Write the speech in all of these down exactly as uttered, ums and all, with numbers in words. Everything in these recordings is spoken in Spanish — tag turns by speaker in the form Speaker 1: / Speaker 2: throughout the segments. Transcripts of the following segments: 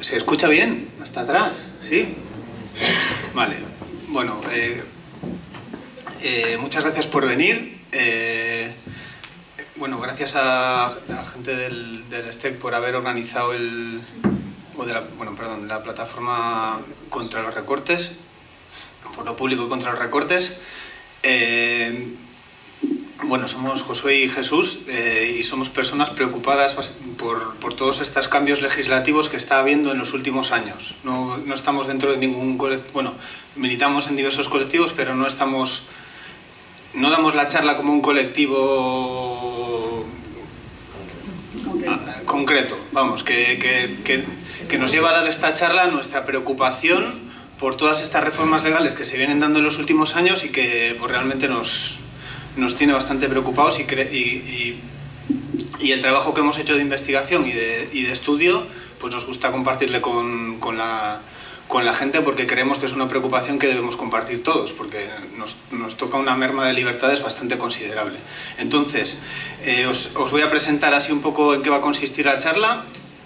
Speaker 1: ¿Se escucha bien? ¿Hasta atrás? ¿Sí? Vale. Bueno, eh, eh, muchas gracias por venir. Eh, bueno, gracias a la gente del, del S T E C por haber organizado el... O de la, bueno, perdón, la plataforma contra los recortes, por lo público y contra los recortes. Eh, bueno, somos Josué y Jesús eh, y somos personas preocupadas por, por todos estos cambios legislativos que está habiendo en los últimos años. No, no estamos dentro de ningún colectivo, bueno, militamos en diversos colectivos, pero no estamos, no damos la charla como un colectivo concreto, concreto vamos, que, que, que, que nos lleva a dar esta charla nuestra preocupación por todas estas reformas legales que se vienen dando en los últimos años y que pues, realmente nos, nos tiene bastante preocupados y, cre y, y, y el trabajo que hemos hecho de investigación y de, y de estudio pues nos gusta compartirle con, con, la, con la gente porque creemos que es una preocupación que debemos compartir todos porque nos, nos toca una merma de libertades bastante considerable. Entonces, eh, os, os voy a presentar así un poco en qué va a consistir la charla.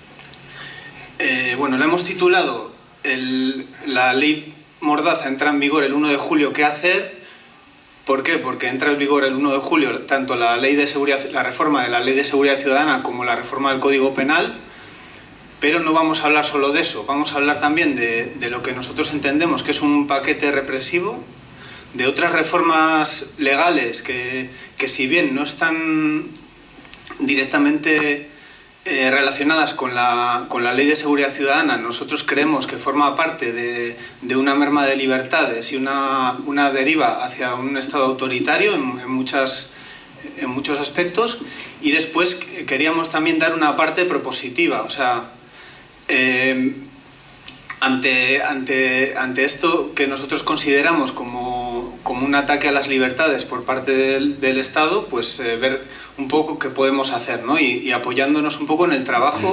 Speaker 1: Eh, bueno, la hemos titulado El, la ley Mordaza entra en vigor el uno de julio, ¿qué hacer? ¿Por qué? Porque entra en vigor el uno de julio tanto la, ley de seguridad, la reforma de la Ley de Seguridad Ciudadana como la reforma del Código Penal, pero no vamos a hablar solo de eso, vamos a hablar también de, de lo que nosotros entendemos que es un paquete represivo, de otras reformas legales que, que si bien no están directamente Eh, relacionadas con la, con la Ley de Seguridad Ciudadana, nosotros creemos que forma parte de, de una merma de libertades y una, una deriva hacia un Estado autoritario en, en, muchas, en muchos aspectos, y después queríamos también dar una parte propositiva, o sea, eh, ante, ante, ante esto que nosotros consideramos como, como un ataque a las libertades por parte del, del Estado, pues eh, ver un poco qué podemos hacer, ¿no? y, y apoyándonos un poco en el trabajo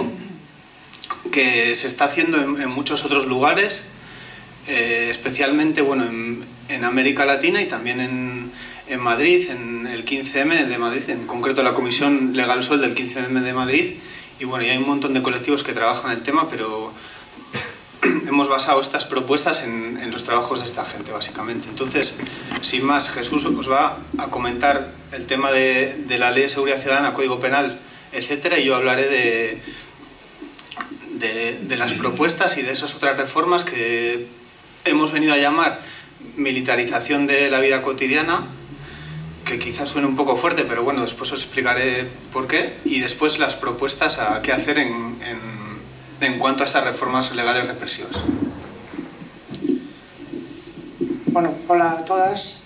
Speaker 1: que se está haciendo en, en muchos otros lugares, eh, especialmente bueno, en, en América Latina y también en, en Madrid, en el quince eme de Madrid, en concreto la Comisión Legal Sol del quince eme de Madrid, y bueno, y hay un montón de colectivos que trabajan el tema, pero hemos basado estas propuestas en, en los trabajos de esta gente, básicamente. Entonces, sin más, Jesús os va a comentar el tema de, de la Ley de Seguridad Ciudadana, Código Penal, etcétera, y yo hablaré de, de, de las propuestas y de esas otras reformas que hemos venido a llamar militarización de la vida cotidiana, que quizás suene un poco fuerte, pero bueno, después os explicaré por qué, y después las propuestas a qué hacer en, en en cuanto a estas reformas legales represivas.
Speaker 2: Bueno, hola a todas.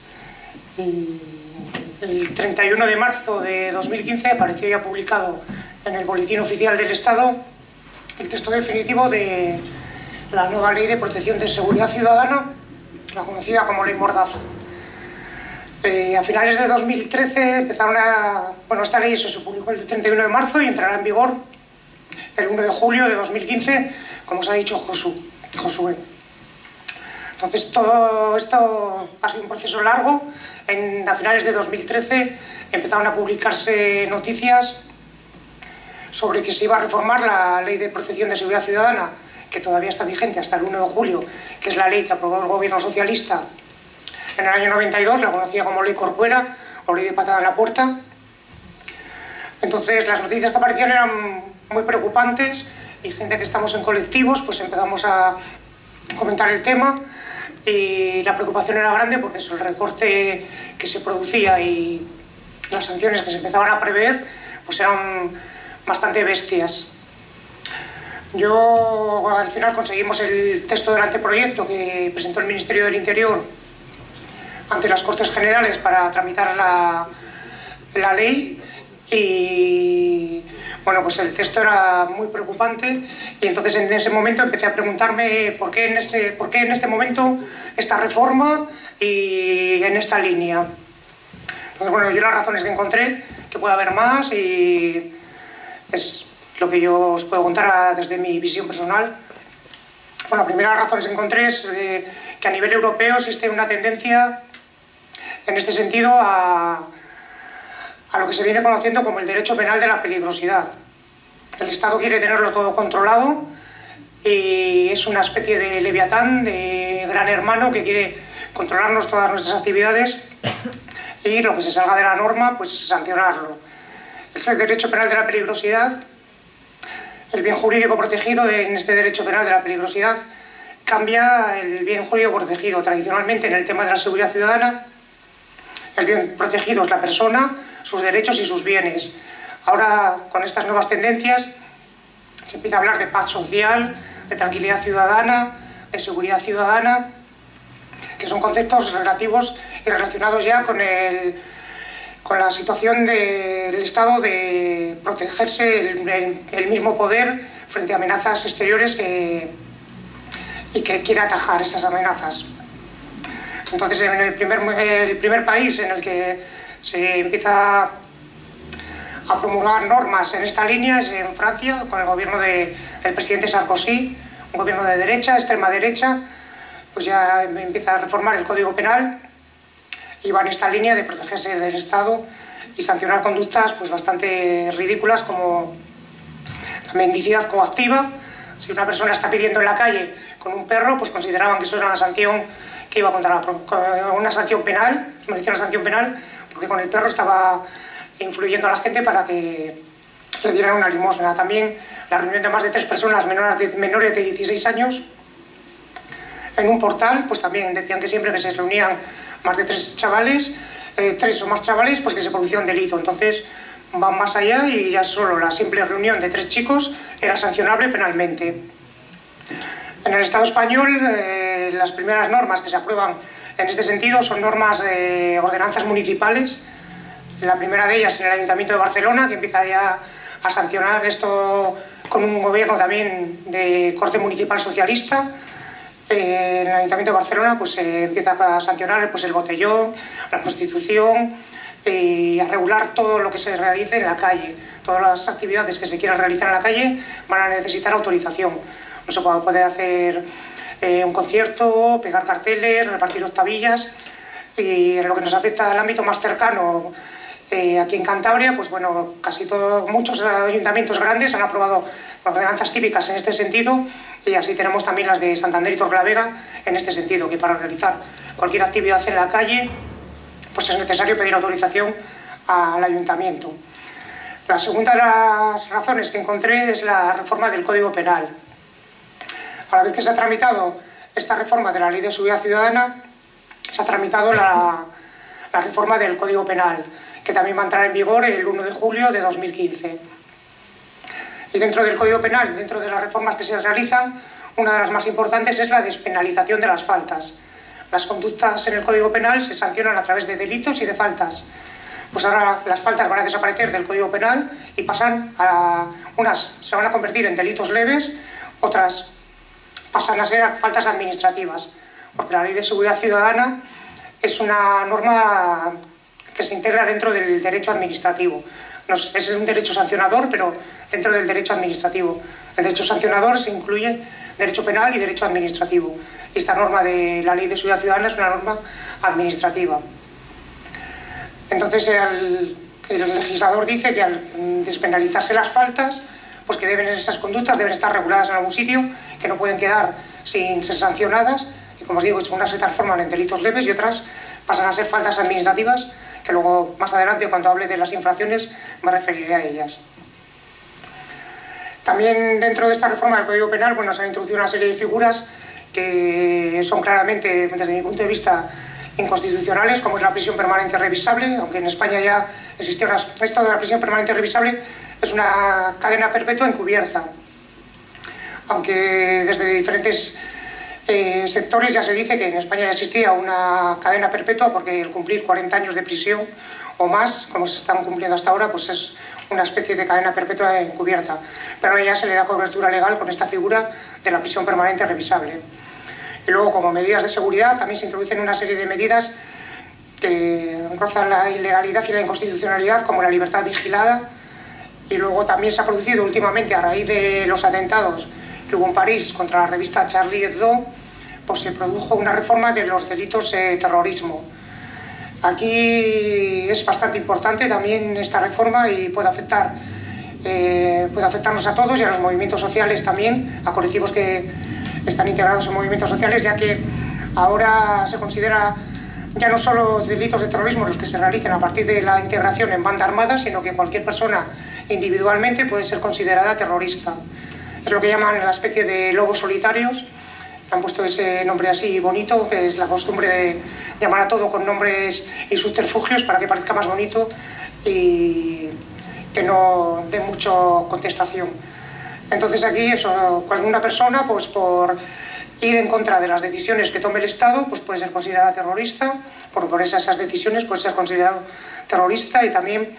Speaker 2: El treinta y uno de marzo de dos mil quince apareció ya publicado en el Boletín Oficial del Estado el texto definitivo de la nueva Ley de Protección de Seguridad Ciudadana, la conocida como Ley Mordaza. Eh, a finales de dos mil trece empezaron a... Bueno, esta ley eso se publicó el treinta y uno de marzo y entrará en vigor el uno de julio de dos mil quince, como os ha dicho Josu, Josué. Entonces, todo esto ha sido un proceso largo. En, a finales de dos mil trece empezaron a publicarse noticias sobre que se iba a reformar la Ley de Protección de Seguridad Ciudadana, que todavía está vigente hasta el uno de julio, que es la ley que aprobó el gobierno socialista en el año noventa y dos, la conocía como Ley Corcuera o Ley de Patada en la Puerta. Entonces, las noticias que aparecían eran muy preocupantes y gente que estamos en colectivos pues empezamos a comentar el tema y la preocupación era grande porque eso, el recorte que se producía y las sanciones que se empezaban a prever pues eran bastante bestias. Yo al final conseguimos el texto del anteproyecto que presentó el Ministerio del Interior ante las Cortes Generales para tramitar la, la ley y bueno, pues el texto era muy preocupante y entonces en ese momento empecé a preguntarme por qué en, ese, por qué en este momento esta reforma y en esta línea. Entonces, bueno, yo las razones que encontré, que puede haber más y es lo que yo os puedo contar desde mi visión personal. Bueno, la primera razón que encontré es eh, que a nivel europeo existe una tendencia en este sentido a a lo que se viene conociendo como el derecho penal de la peligrosidad. El Estado quiere tenerlo todo controlado y es una especie de leviatán, de gran hermano que quiere controlarnos todas nuestras actividades y lo que se salga de la norma, pues sancionarlo. Es el derecho penal de la peligrosidad. El bien jurídico protegido en este derecho penal de la peligrosidad cambia el bien jurídico protegido. Tradicionalmente, en el tema de la seguridad ciudadana, el bien protegido es la persona, sus derechos y sus bienes. Ahora, con estas nuevas tendencias, se empieza a hablar de paz social, de tranquilidad ciudadana, de seguridad ciudadana, que son conceptos relativos y relacionados ya con, el, con la situación del Estado de protegerse el, el, el mismo poder frente a amenazas exteriores que, y que quiere atajar esas amenazas. Entonces, en el primer, el primer país en el que se empieza a promulgar normas en esta línea es en Francia, con el gobierno de, del presidente Sarkozy, un gobierno de derecha, extrema derecha, pues ya empieza a reformar el Código Penal y va en esta línea de protegerse del Estado y sancionar conductas pues bastante ridículas como la mendicidad coactiva. Si una persona está pidiendo en la calle con un perro, pues consideraban que eso era una sanción que iba contra la, una sanción penal, merecía una sanción penal, porque con el perro estaba influyendo a la gente para que le dieran una limosna. También la reunión de más de tres personas menores de, menores de dieciséis años en un portal, pues también decían que siempre que se reunían más de tres chavales, eh, tres o más chavales, pues que se producía un delito. Entonces van más allá y ya solo la simple reunión de tres chicos era sancionable penalmente. En el Estado español, eh, las primeras normas que se aprueban en este sentido son normas de ordenanzas municipales. La primera de ellas en el Ayuntamiento de Barcelona, que empieza ya a sancionar esto con un gobierno también de corte municipal socialista. Eh, en el Ayuntamiento de Barcelona pues, se empieza a sancionar pues, el botellón, la prostitución y a regular todo lo que se realice en la calle. Todas las actividades que se quieran realizar en la calle van a necesitar autorización. No se puede, puede hacer eh, un concierto, pegar carteles, repartir octavillas. Y en lo que nos afecta al ámbito más cercano, eh, aquí en Cantabria, pues bueno, casi todo, muchos ayuntamientos grandes han aprobado ordenanzas típicas en este sentido, y así tenemos también las de Santander y Torrelavega en este sentido, que para realizar cualquier actividad en la calle pues es necesario pedir autorización al ayuntamiento. La segunda de las razones que encontré es la reforma del Código Penal. A la vez que se ha tramitado esta reforma de la Ley de Seguridad Ciudadana, se ha tramitado la, la reforma del Código Penal, que también va a entrar en vigor el uno de julio de dos mil quince. Y dentro del Código Penal, dentro de las reformas que se realizan, una de las más importantes es la despenalización de las faltas. Las conductas en el Código Penal se sancionan a través de delitos y de faltas. Pues ahora las faltas van a desaparecer del Código Penal y pasan a... unas se van a convertir en delitos leves, otras pasan a ser faltas administrativas, porque la Ley de Seguridad Ciudadana es una norma que se integra dentro del derecho administrativo. No es, es un derecho sancionador, pero dentro del derecho administrativo. El derecho sancionador se incluye derecho penal y derecho administrativo. Y esta norma de la Ley de Seguridad Ciudadana es una norma administrativa. Entonces el, el legislador dice que al despenalizarse las faltas, pues que deben, esas conductas deben estar reguladas en algún sitio, que no pueden quedar sin ser sancionadas, y como os digo, unas se transforman en delitos leves y otras pasan a ser faltas administrativas, que luego más adelante cuando hable de las infracciones me referiré a ellas. También dentro de esta reforma del Código Penal, bueno, se han introducido una serie de figuras que son claramente, desde mi punto de vista, inconstitucionales, como es la prisión permanente revisable, aunque en España ya existió una, esto de la prisión permanente revisable es una cadena perpetua encubierta, aunque desde diferentes eh, sectores ya se dice que en España ya existía una cadena perpetua, porque el cumplir cuarenta años de prisión o más, como se están cumpliendo hasta ahora, pues es una especie de cadena perpetua encubierta, pero ahora ya se le da cobertura legal con esta figura de la prisión permanente revisable. Y luego, como medidas de seguridad, también se introducen una serie de medidas que rozan la ilegalidad y la inconstitucionalidad, como la libertad vigilada. Y luego también se ha producido últimamente, a raíz de los atentados que hubo en París contra la revista Charlie Hebdo, pues se produjo una reforma de los delitos de terrorismo. Aquí es bastante importante también esta reforma y puede afectar eh, puede afectarnos a todos y a los movimientos sociales también, a colectivos que están integrados en movimientos sociales, ya que ahora se considera ya no solo delitos de terrorismo los que se realicen a partir de la integración en banda armada, sino que cualquier persona individualmente puede ser considerada terrorista. Es lo que llaman la especie de lobos solitarios. Han puesto ese nombre así bonito, que es la costumbre de llamar a todo con nombres y subterfugios para que parezca más bonito y que no dé mucho contestación. Entonces aquí, eso, cuando una persona, pues por ir en contra de las decisiones que tome el Estado, pues puede ser considerada terrorista, por, por esas, esas decisiones puede ser considerado terrorista, y también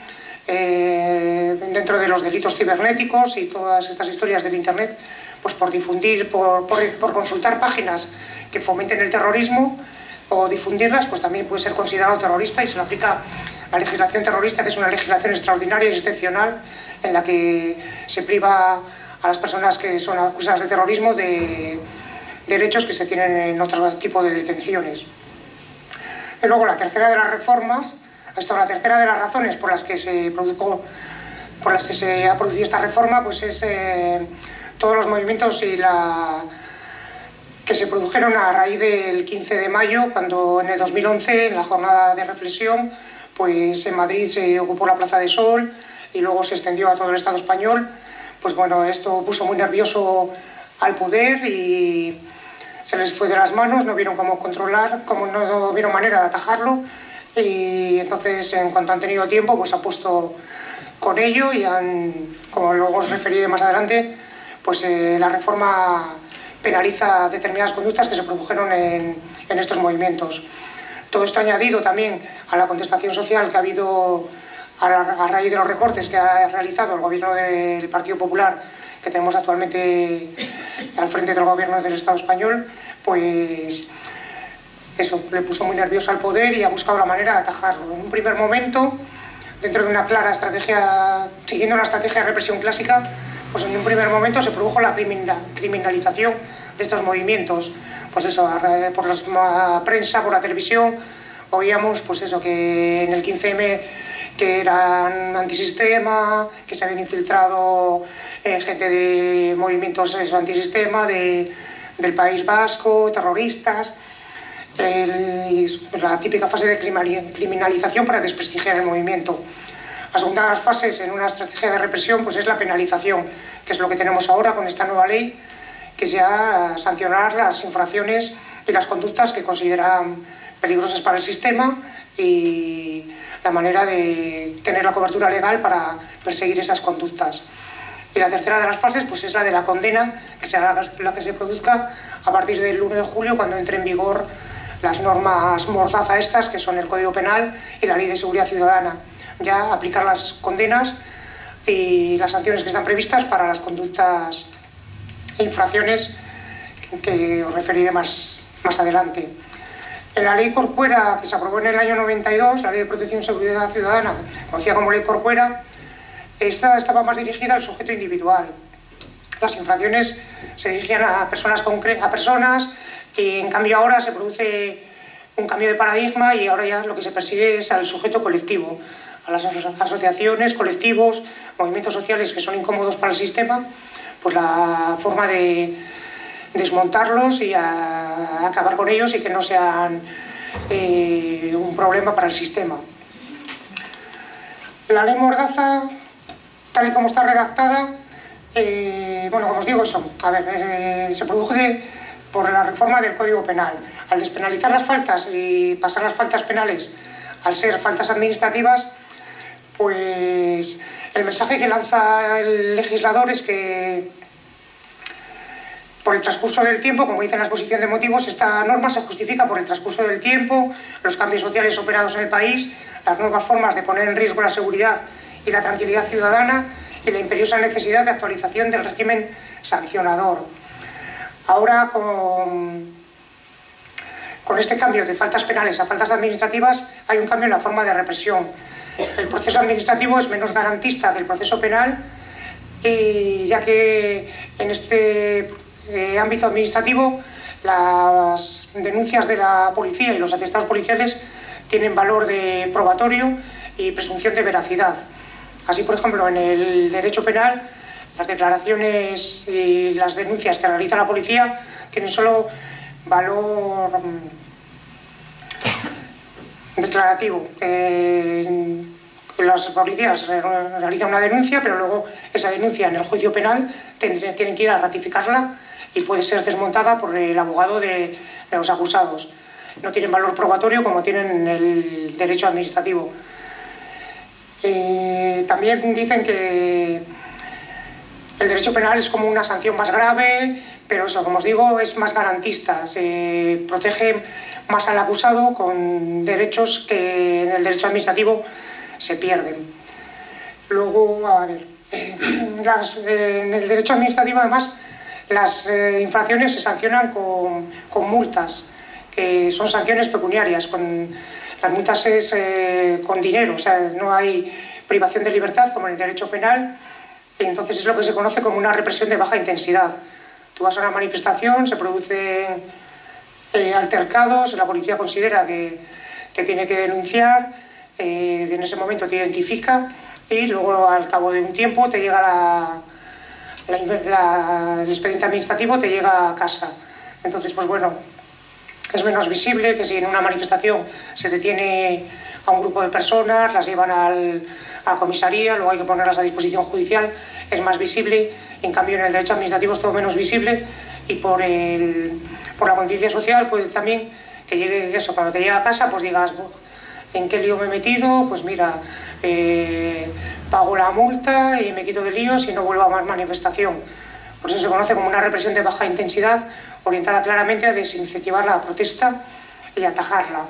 Speaker 2: eh, dentro de los delitos cibernéticos y todas estas historias del Internet, pues por difundir, por, por, por consultar páginas que fomenten el terrorismo o difundirlas, pues también puede ser considerado terrorista, y se le aplica la legislación terrorista, que es una legislación extraordinaria y excepcional en la que se priva a las personas que son acusadas de terrorismo de derechos que se tienen en otro tipo de detenciones. Y luego la tercera de las reformas, esto, la tercera de las razones por las que se produjo, por las que se ha producido esta reforma, pues es eh, todos los movimientos y la que se produjeron a raíz del quince de mayo, cuando en el dos mil once, en la jornada de reflexión, pues en Madrid se ocupó la Plaza de Sol y luego se extendió a todo el Estado español. Pues bueno, esto puso muy nervioso al poder y se les fue de las manos, no vieron cómo controlar, como no vieron manera de atajarlo, y entonces, en cuanto han tenido tiempo, pues han puesto con ello y han, como luego os referiré más adelante, pues eh, la reforma penaliza determinadas conductas que se produjeron en, en estos movimientos. Todo esto añadido también a la contestación social que ha habido a, la, a raíz de los recortes que ha realizado el gobierno del Partido Popular, que tenemos actualmente al frente del gobierno del Estado español, pues eso le puso muy nervioso al poder y ha buscado la manera de atajarlo. En un primer momento, dentro de una clara estrategia, siguiendo una estrategia de represión clásica, pues en un primer momento se produjo la criminalización de estos movimientos. Pues eso, por la prensa, por la televisión, oíamos pues eso, que en el quince eme que eran antisistema, que se habían infiltrado eh, gente de movimientos eso, antisistema, de, del País Vasco, terroristas, el, la típica fase de criminalización para desprestigiar el movimiento. La segunda de las fases en una estrategia de represión pues es la penalización, que es lo que tenemos ahora con esta nueva ley, que es ya sancionar las infracciones y las conductas que consideran peligrosas para el sistema y la manera de tener la cobertura legal para perseguir esas conductas. Y la tercera de las fases pues es la de la condena, que será la que se produzca a partir del uno de julio, cuando entre en vigor las normas mordaza estas, que son el Código Penal y la Ley de Seguridad Ciudadana. Ya aplicar las condenas y las sanciones que están previstas para las conductas e infracciones que os referiré más, más adelante. En la Ley Corcuera, que se aprobó en el año noventa y dos, la Ley de Protección y Seguridad Ciudadana, conocida como Ley Corcuera, esta estaba más dirigida al sujeto individual. Las infracciones se dirigían a personas, a personas y en cambio ahora se produce un cambio de paradigma y ahora ya lo que se persigue es al sujeto colectivo, a las asociaciones, colectivos, movimientos sociales que son incómodos para el sistema, pues la forma de desmontarlos y a acabar con ellos y que no sean eh, un problema para el sistema. La ley Mordaza, tal y como está redactada, eh, bueno, como os digo, eso, a ver, eh, se produce por la reforma del Código Penal. Al despenalizar las faltas y pasar las faltas penales al ser faltas administrativas, pues el mensaje que lanza el legislador es que por el transcurso del tiempo, como dice en la exposición de motivos, esta norma se justifica por el transcurso del tiempo, los cambios sociales operados en el país, las nuevas formas de poner en riesgo la seguridad y la tranquilidad ciudadana y la imperiosa necesidad de actualización del régimen sancionador. Ahora, con, con este cambio de faltas penales a faltas administrativas, hay un cambio en la forma de represión. El proceso administrativo es menos garantista que el proceso penal, y ya que en este eh, ámbito administrativo las denuncias de la policía y los atestados policiales tienen valor de probatorio y presunción de veracidad. Así, por ejemplo, en el derecho penal, Las declaraciones y las denuncias que realiza la policía tienen solo valor declarativo. Eh, las policías realizan una denuncia, pero luego esa denuncia en el juicio penal tienen que ir a ratificarla y puede ser desmontada por el abogado de, de los acusados. No tienen valor probatorio como tienen en el derecho administrativo. Eh, también dicen que el derecho penal es como una sanción más grave, pero eso, como os digo, es más garantista, se protege más al acusado con derechos que en el derecho administrativo se pierden. Luego, a ver, eh, las, eh, en el derecho administrativo además las eh, infracciones se sancionan con, con multas, que son sanciones pecuniarias. Con, las multas es eh, con dinero, o sea, no hay privación de libertad como en el derecho penal, y entonces es lo que se conoce como una represión de baja intensidad. Tú vas a una manifestación, se producen eh, altercados, la policía considera que, que tiene que denunciar, eh, en ese momento te identifica y luego al cabo de un tiempo te llega la, la, la, el expediente administrativo, te llega a casa. Entonces, pues bueno, es menos visible que si en una manifestación se detiene a un grupo de personas, las llevan al, a la comisaría, luego hay que ponerlas a disposición judicial, es más visible. En cambio, en el derecho administrativo es todo menos visible y por, el, por la conciencia social puede también que llegue eso, cuando te llega a casa, pues digas, ¿en qué lío me he metido? Pues mira, eh, pago la multa y me quito de líos y no vuelvo a más manifestación. Por eso se conoce como una represión de baja intensidad, orientada claramente a desincentivar la protesta y atajarla.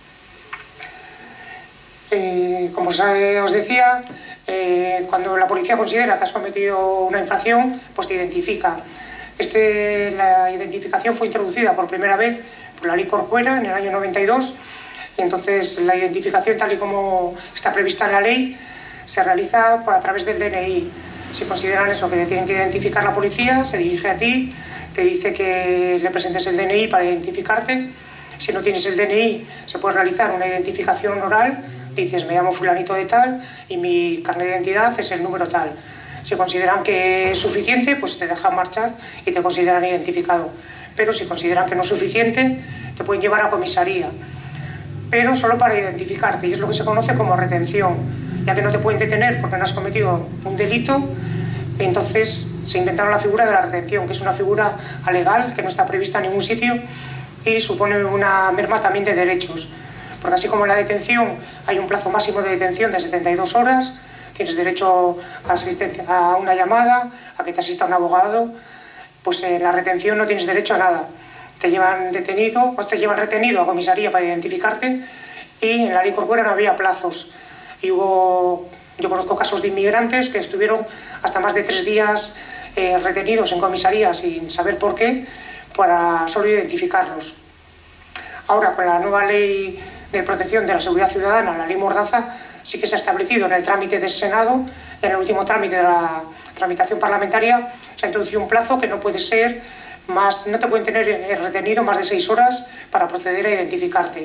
Speaker 2: Eh, como os decía, eh, cuando la policía considera que has cometido una infracción, pues te identifica. Este, la identificación fue introducida por primera vez por la Ley Corcuera en el año noventa y dos, y entonces la identificación, tal y como está prevista en la ley, se realiza a través del D N I. Si consideran eso, que te tienen que identificar la policía, se dirige a ti, te dice que le presentes el D N I para identificarte. Si no tienes el D N I, se puede realizar una identificación oral. Dices, me llamo fulanito de tal y mi carnet de identidad es el número tal. Si consideran que es suficiente, pues te dejan marchar y te consideran identificado. Pero si consideran que no es suficiente, te pueden llevar a comisaría. Pero solo para identificarte, y es lo que se conoce como retención, ya que no te pueden detener porque no has cometido un delito. Entonces se inventaron la figura de la retención, que es una figura alegal que no está prevista en ningún sitio y supone una merma también de derechos. Porque así como en la detención hay un plazo máximo de detención de setenta y dos horas, tienes derecho a, asistencia, a una llamada, a que te asista un abogado, pues en la retención no tienes derecho a nada. Te llevan detenido, o te llevan retenido a comisaría para identificarte, y en la Ley Corcuera no había plazos. Y hubo, yo conozco casos de inmigrantes que estuvieron hasta más de tres días eh, retenidos en comisaría sin saber por qué, para solo identificarlos. Ahora, con la nueva ley de protección de la seguridad ciudadana, la ley Mordaza, sí que se ha establecido en el trámite del Senado, en el último trámite de la tramitación parlamentaria, se ha introducido un plazo que no puede ser más, no te pueden tener retenido más de seis horas para proceder a identificarte.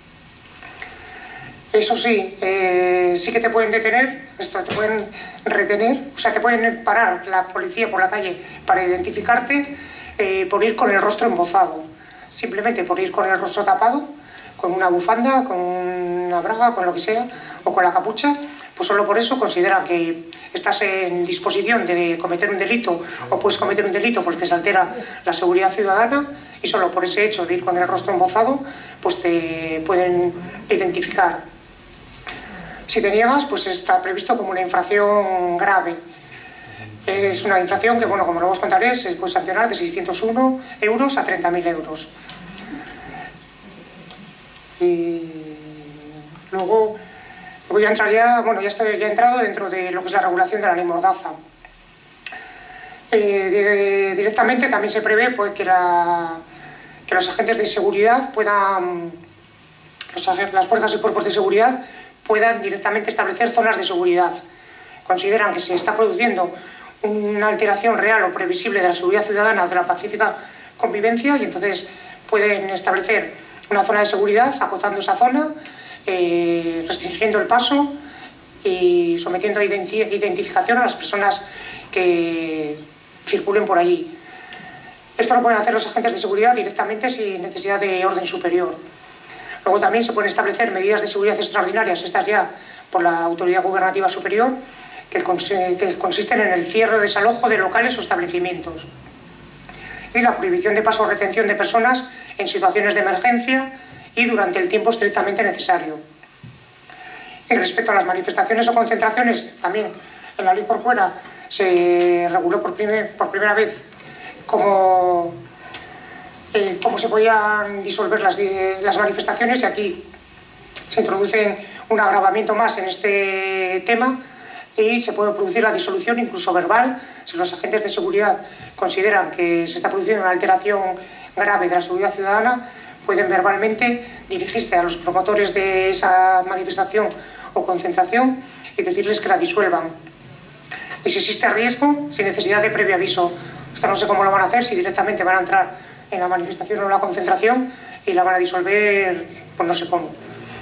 Speaker 2: Eso sí, eh, sí que te pueden detener, esto, te pueden retener, o sea, te pueden parar la policía por la calle para identificarte eh, por ir con el rostro embozado, simplemente por ir con el rostro tapado, con una bufanda, con una braga, con lo que sea, o con la capucha, pues solo por eso consideran que estás en disposición de cometer un delito o puedes cometer un delito porque se altera la seguridad ciudadana, y solo por ese hecho de ir con el rostro embozado, pues te pueden identificar. Si te niegas, pues está previsto como una infracción grave. Es una infracción que, bueno, como luego os contaré, se puede sancionar de seiscientos uno euros a treinta mil euros. Y luego voy a entrar ya, bueno, ya estoy ya he entrado dentro de lo que es la regulación de la ley Mordaza. Eh, de, directamente también se prevé pues, que, la, que los agentes de seguridad puedan, los, las fuerzas y cuerpos de seguridad puedan directamente establecer zonas de seguridad. Consideran que se está produciendo una alteración real o previsible de la seguridad ciudadana o de la pacífica convivencia, y entonces pueden establecer una zona de seguridad, acotando esa zona, eh, restringiendo el paso y sometiendo a identi identificación a las personas que circulen por allí. Esto lo pueden hacer los agentes de seguridad directamente sin necesidad de orden superior. Luego también se pueden establecer medidas de seguridad extraordinarias, estas ya por la autoridad gubernativa superior, que, cons que consisten en el cierre o desalojo de locales o establecimientos. Y la prohibición de paso o retención de personas en situaciones de emergencia y durante el tiempo estrictamente necesario. Y respecto a las manifestaciones o concentraciones, también en la ley Corcuera se reguló por, primer, por primera vez cómo, eh, cómo se podían disolver las, las manifestaciones, y aquí se introduce un agravamiento más en este tema y se puede producir la disolución incluso verbal si los agentes de seguridad consideran que se está produciendo una alteración grave de la seguridad ciudadana. Pueden verbalmente dirigirse a los promotores de esa manifestación o concentración y decirles que la disuelvan. Y si existe riesgo, sin necesidad de previo aviso. Esto no sé cómo lo van a hacer, si directamente van a entrar en la manifestación o la concentración y la van a disolver, pues no sé cómo.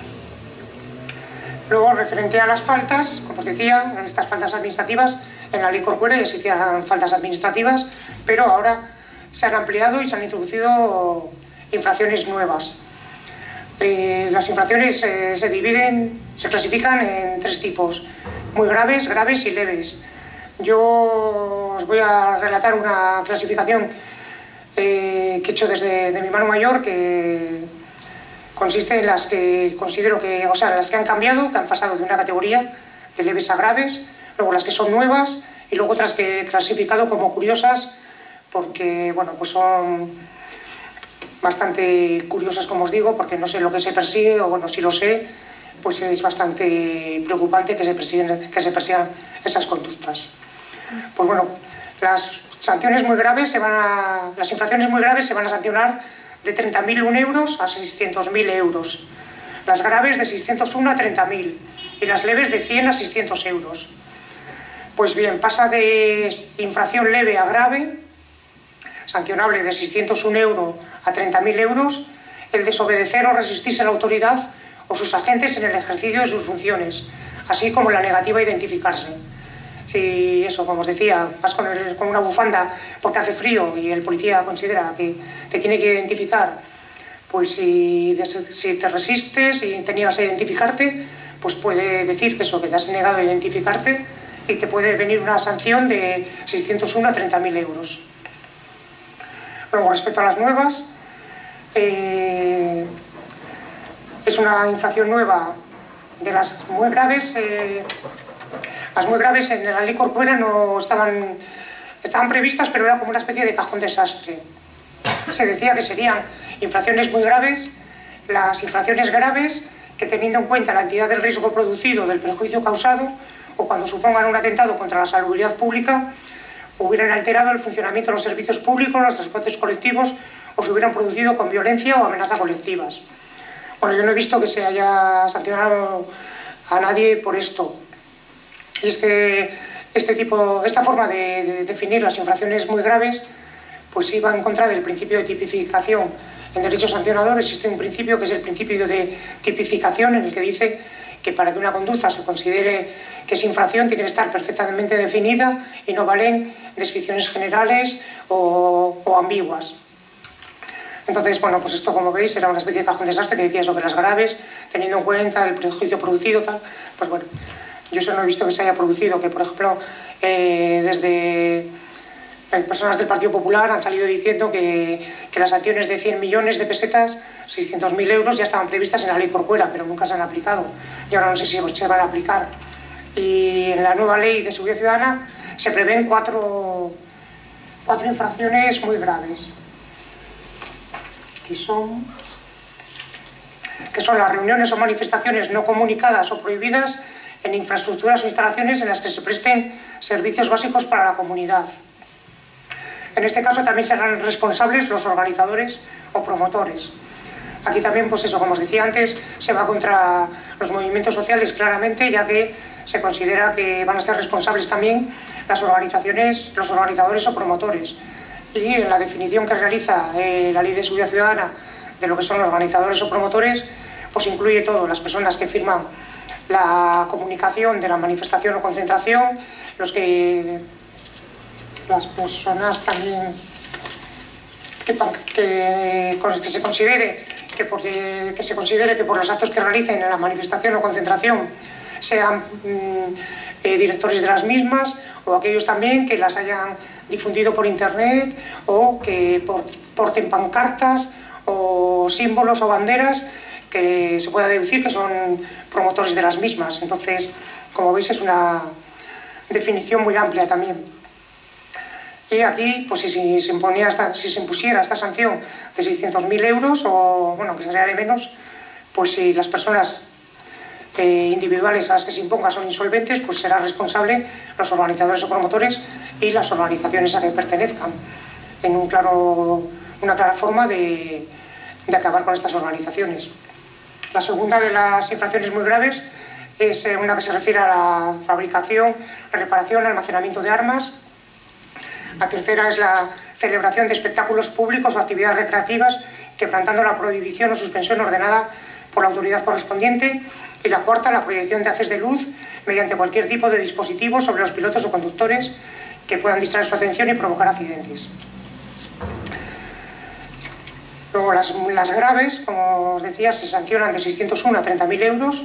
Speaker 2: Luego, referente a las faltas, como os decía, estas faltas administrativas, en la ley Corcuera ya existían faltas administrativas, pero ahora se han ampliado y se han introducido infracciones nuevas. Eh, las infracciones eh, se dividen, se clasifican en tres tipos: muy graves, graves y leves. Yo os voy a relatar una clasificación eh, que he hecho desde de mi mano mayor, que consiste en las que considero que, o sea, las que han cambiado, que han pasado de una categoría de leves a graves, luego las que son nuevas y luego otras que he clasificado como curiosas, porque, bueno, pues son bastante curiosas, como os digo, porque no sé lo que se persigue, o bueno, si lo sé, pues es bastante preocupante que se persiguen, que se persigan esas conductas. Pues bueno, las sanciones muy graves se van a, las infracciones muy graves se van a sancionar de treinta mil un euros a seiscientos mil euros, las graves de seiscientos uno a treinta mil y las leves de cien a seiscientos euros. Pues bien, pasa de infracción leve a grave, sancionable de seiscientos un euros a treinta mil euros, el desobedecer o resistirse a la autoridad o sus agentes en el ejercicio de sus funciones, así como la negativa a identificarse. Si eso, como os decía, vas con, el, con una bufanda porque hace frío y el policía considera que te tiene que identificar, pues si, si te resistes y te niegas a identificarte, pues puede decir que eso, que te has negado a identificarte, y te puede venir una sanción de seiscientos uno a treinta mil euros. Luego, respecto a las nuevas, eh, es una infracción nueva de las muy graves. Eh, las muy graves en la ley Corcuera no estaban, estaban previstas, pero era como una especie de cajón desastre. Se decía que serían infracciones muy graves las infracciones graves que, teniendo en cuenta la entidad del riesgo producido, del perjuicio causado, o cuando supongan un atentado contra la salubridad pública, hubieran alterado el funcionamiento de los servicios públicos, los transportes colectivos, o se hubieran producido con violencia o amenaza colectivas. Bueno, yo no he visto que se haya sancionado a nadie por esto. Y es que este tipo, esta forma de, de definir las infracciones muy graves, pues iba en contra del principio de tipificación. En derecho sancionador existe un principio que es el principio de tipificación, en el que dice que para que una conducta se considere que es infracción tiene que estar perfectamente definida y no valen descripciones generales o, o ambiguas. Entonces, bueno, pues esto, como veis, era una especie de cajón desastre que decía eso, que las graves, teniendo en cuenta el perjuicio producido, tal, pues bueno, yo eso no he visto que se haya producido, que por ejemplo, eh, desde personas del Partido Popular han salido diciendo que, que las acciones de cien millones de pesetas, seiscientos mil euros, ya estaban previstas en la ley Corcuera, pero nunca se han aplicado. Y ahora no sé si se van a aplicar. Y en la nueva ley de seguridad ciudadana se prevén cuatro, cuatro infracciones muy graves. Que son, que son las reuniones o manifestaciones no comunicadas o prohibidas en infraestructuras o instalaciones en las que se presten servicios básicos para la comunidad. En este caso también serán responsables los organizadores o promotores. Aquí también, pues eso, como os decía antes, se va contra los movimientos sociales claramente, ya que se considera que van a ser responsables también las organizaciones, los organizadores o promotores. Y en la definición que realiza eh, la Ley de Seguridad Ciudadana de lo que son los organizadores o promotores, pues incluye todo: las personas que firman la comunicación de la manifestación o concentración, los que las personas también que, que, que se considere que, por, que se considere que por los actos que realicen en la manifestación o concentración sean mmm, eh, directores de las mismas, o aquellos también que las hayan difundido por internet o que por, porten pancartas o símbolos o banderas que se pueda deducir que son promotores de las mismas. Entonces, como veis, es una definición muy amplia también. Y aquí, pues si, si, se, imponía esta, si se impusiera esta sanción de seiscientos mil euros, o bueno, que sería de menos, pues si las personas eh, individuales a las que se imponga son insolventes, pues será responsable los organizadores o promotores y las organizaciones a que pertenezcan, en un claro, una clara forma de, de acabar con estas organizaciones. La segunda de las infracciones muy graves es una que se refiere a la fabricación, la reparación, el almacenamiento de armas. La tercera es la celebración de espectáculos públicos o actividades recreativas, quebrantando la prohibición o suspensión ordenada por la autoridad correspondiente. Y la cuarta, la proyección de haces de luz mediante cualquier tipo de dispositivo sobre los pilotos o conductores que puedan distraer su atención y provocar accidentes. Luego, las, las graves, como os decía, se sancionan de seiscientos uno a treinta mil euros.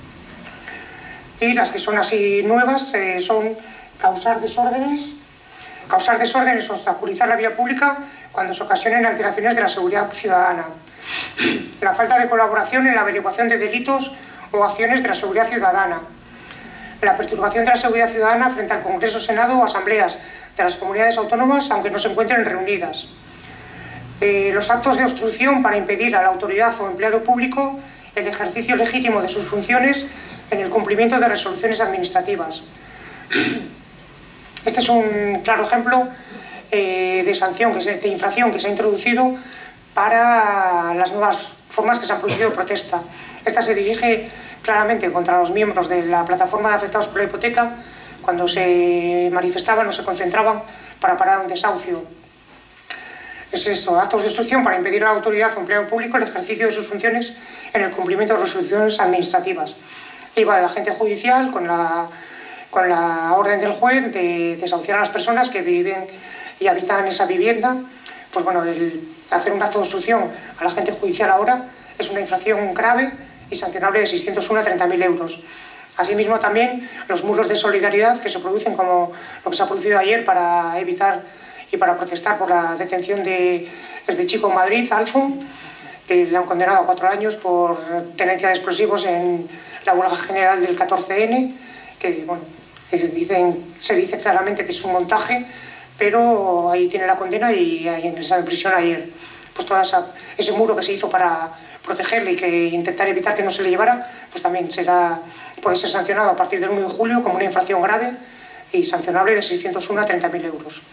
Speaker 2: Y las que son así nuevas eh, son causar desórdenes, causar desórdenes o obstaculizar la vía pública cuando se ocasionen alteraciones de la seguridad ciudadana. La falta de colaboración en la averiguación de delitos o acciones de la seguridad ciudadana. La perturbación de la seguridad ciudadana frente al Congreso, Senado o asambleas de las comunidades autónomas, aunque no se encuentren reunidas. Eh, los actos de obstrucción para impedir a la autoridad o empleado público el ejercicio legítimo de sus funciones en el cumplimiento de resoluciones administrativas. Este es un claro ejemplo eh, de sanción, que se, de infracción que se ha introducido para las nuevas formas que se han producido de protesta. Esta se dirige claramente contra los miembros de la plataforma de afectados por la hipoteca cuando se manifestaban o se concentraban para parar un desahucio. Es eso, actos de obstrucción para impedir a la autoridad o empleado público el ejercicio de sus funciones en el cumplimiento de resoluciones administrativas. Iba el agente judicial con la, con la orden del juez de desahuciar a las personas que viven y habitan esa vivienda. Pues bueno, el hacer un acto de obstrucción al agente judicial ahora es una infracción grave y sancionable de seiscientos uno a treinta mil euros. Asimismo, también los muros de solidaridad que se producen, como lo que se ha producido ayer para evitar y para protestar por la detención de este chico en Madrid, Alfon, que le han condenado a cuatro años por tenencia de explosivos en la huelga general del catorce ene, que bueno, que dicen, se dice claramente que es un montaje, pero ahí tiene la condena y ha ingresado en prisión ayer. Pues todo esa, ese muro que se hizo para protegerle y que intentar evitar que no se le llevara, pues también será, puede ser sancionado a partir del uno de julio como una infracción grave y sancionable de seiscientos uno a treinta mil euros.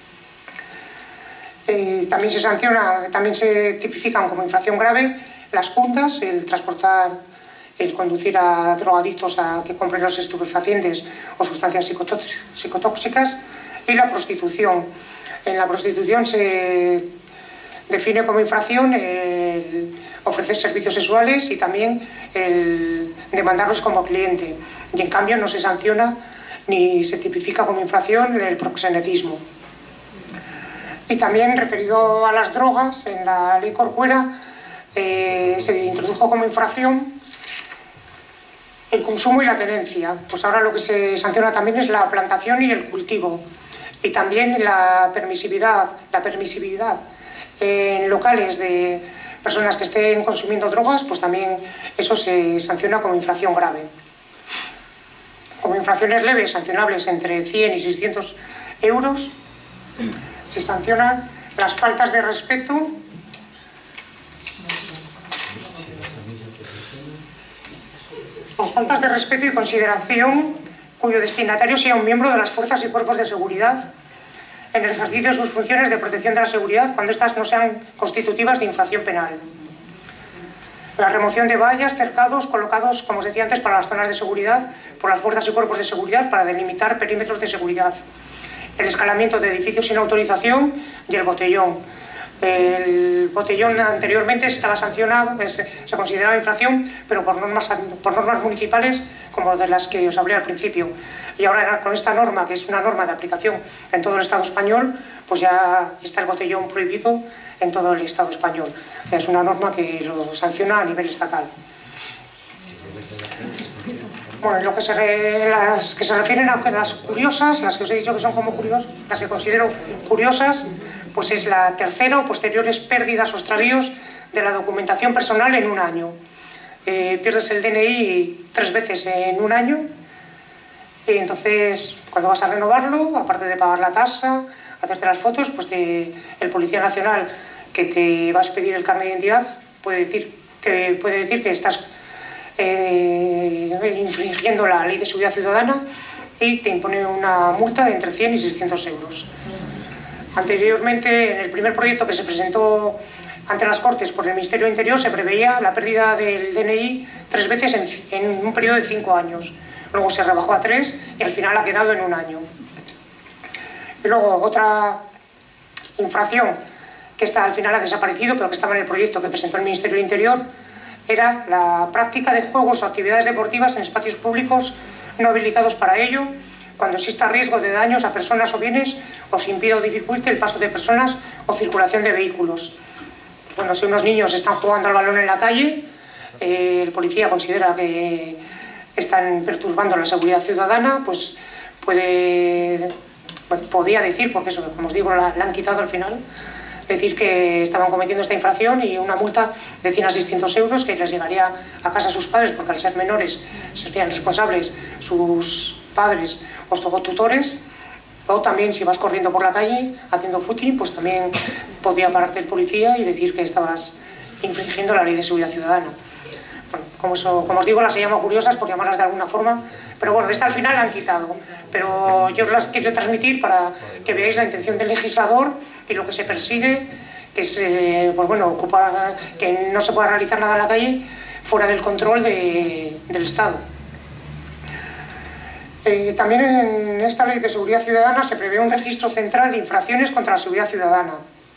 Speaker 2: Eh, también se sanciona, también se tipifican como infracción grave las juntas, el transportar, el conducir a drogadictos a que compren los estupefacientes o sustancias psicotóxicas, y la prostitución. En la prostitución se define como infracción el ofrecer servicios sexuales y también el demandarlos como cliente, y en cambio no se sanciona ni se tipifica como infracción el proxenetismo. Y también, referido a las drogas, en la ley Corcuera eh, se introdujo como infracción el consumo y la tenencia. Pues ahora lo que se sanciona también es la plantación y el cultivo. Y también la permisividad, la permisividad en locales de personas que estén consumiendo drogas, pues también eso se sanciona como infracción grave. Como infracciones leves, sancionables entre cien y seiscientos euros, se sancionan las faltas de respeto, las faltas de respeto y consideración cuyo destinatario sea un miembro de las fuerzas y cuerpos de seguridad en el ejercicio de sus funciones de protección de la seguridad cuando éstas no sean constitutivas de infracción penal. La remoción de vallas, cercados, colocados, como os decía antes, para las zonas de seguridad por las fuerzas y cuerpos de seguridad para delimitar perímetros de seguridad. El escalamiento de edificios sin autorización y el botellón. El botellón anteriormente estaba sancionado, se consideraba infracción, pero por normas, por normas municipales como de las que os hablé al principio. Y ahora con esta norma, que es una norma de aplicación en todo el Estado español, pues ya está el botellón prohibido en todo el Estado español. Es una norma que lo sanciona a nivel estatal. Bueno, lo que se re, las que se refieren a las curiosas, las que os he dicho que son como curiosas, las que considero curiosas, pues es la tercera o posteriores pérdidas o extravíos de la documentación personal en un año. Eh, pierdes el D N I tres veces en un año, y entonces cuando vas a renovarlo, aparte de pagar la tasa, hacerte las fotos, pues te, el Policía Nacional que te va a expedir el carnet de identidad puede decir, te puede decir que estás eh, infringiendo la Ley de Seguridad Ciudadana y te impone una multa de entre cien y seiscientos euros. Anteriormente, en el primer proyecto que se presentó ante las Cortes por el Ministerio de Interior, se preveía la pérdida del D N I tres veces en, en un periodo de cinco años. Luego se rebajó a tres y al final ha quedado en un año. Y luego otra infracción que esta al final ha desaparecido, pero que estaba en el proyecto que presentó el Ministerio de Interior, era la práctica de juegos o actividades deportivas en espacios públicos no habilitados para ello, cuando exista riesgo de daños a personas o bienes o se impida o dificulte el paso de personas o circulación de vehículos. Bueno, si unos niños están jugando al balón en la calle, eh, el policía considera que están perturbando la seguridad ciudadana, pues puede, pues podía decir, porque eso, como os digo, la, la han quitado al final, decir que estaban cometiendo esta infracción y una multa de cien a seiscientos euros que les llegaría a casa a sus padres, porque al ser menores serían responsables sus padres o tutores. O también si vas corriendo por la calle haciendo footing, pues también podría pararte el policía y decir que estabas infringiendo la Ley de Seguridad Ciudadana. Bueno, como, eso, como os digo, las he llamado curiosas por llamarlas de alguna forma, pero bueno, esta al final la han quitado. Pero yo las quiero transmitir para que veáis la intención del legislador y lo que se persigue, que es, eh, pues bueno, ocupar, que no se pueda realizar nada en la calle fuera del control de, del Estado. Eh, también en esta Ley de Seguridad Ciudadana se prevé un registro central de infracciones contra la seguridad ciudadana.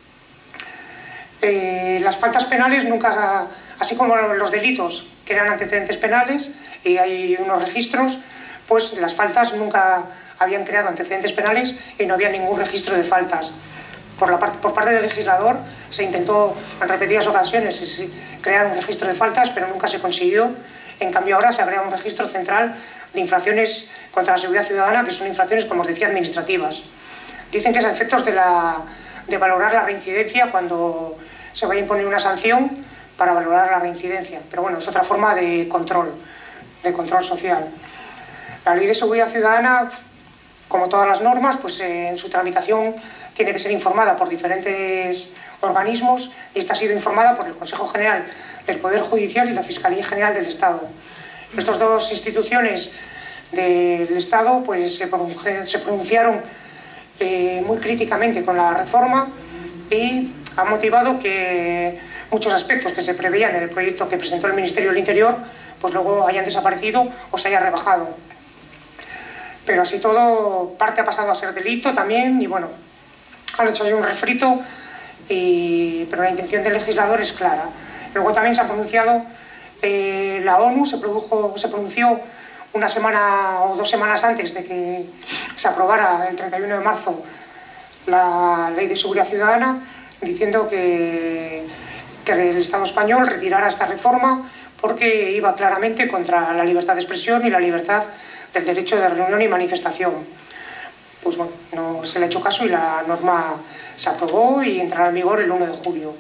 Speaker 2: Eh, las faltas penales nunca, así como los delitos que eran antecedentes penales y hay unos registros, pues las faltas nunca habían creado antecedentes penales y no había ningún registro de faltas. Por, la parte, por parte del legislador se intentó en repetidas ocasiones crear un registro de faltas, pero nunca se consiguió. En cambio ahora se ha creado un registro central de infracciones contra la seguridad ciudadana, que son infracciones, como os decía, administrativas. Dicen que es a efectos de, la, de valorar la reincidencia cuando se vaya a imponer una sanción para valorar la reincidencia. Pero bueno, es otra forma de control, de control social. La Ley de Seguridad Ciudadana, como todas las normas, pues eh, en su tramitación tiene que ser informada por diferentes organismos y esta ha sido informada por el Consejo General del Poder Judicial y la Fiscalía General del Estado. Estas dos instituciones del Estado pues, se pronunciaron eh, muy críticamente con la reforma y han motivado que muchos aspectos que se preveían en el proyecto que presentó el Ministerio del Interior pues luego hayan desaparecido o se haya rebajado. Pero así todo, parte ha pasado a ser delito también y bueno, han hecho ahí un refrito, y, pero la intención del legislador es clara. Luego también se ha pronunciado, eh, la ONU se, produjo, se pronunció una semana o dos semanas antes de que se aprobara el treinta y uno de marzo la Ley de Seguridad Ciudadana, diciendo que, que el Estado español retirara esta reforma porque iba claramente contra la libertad de expresión y la libertad del derecho de reunión y manifestación. Pues bueno, no se le ha hecho caso y la norma se aprobó y entrará en vigor el uno de julio.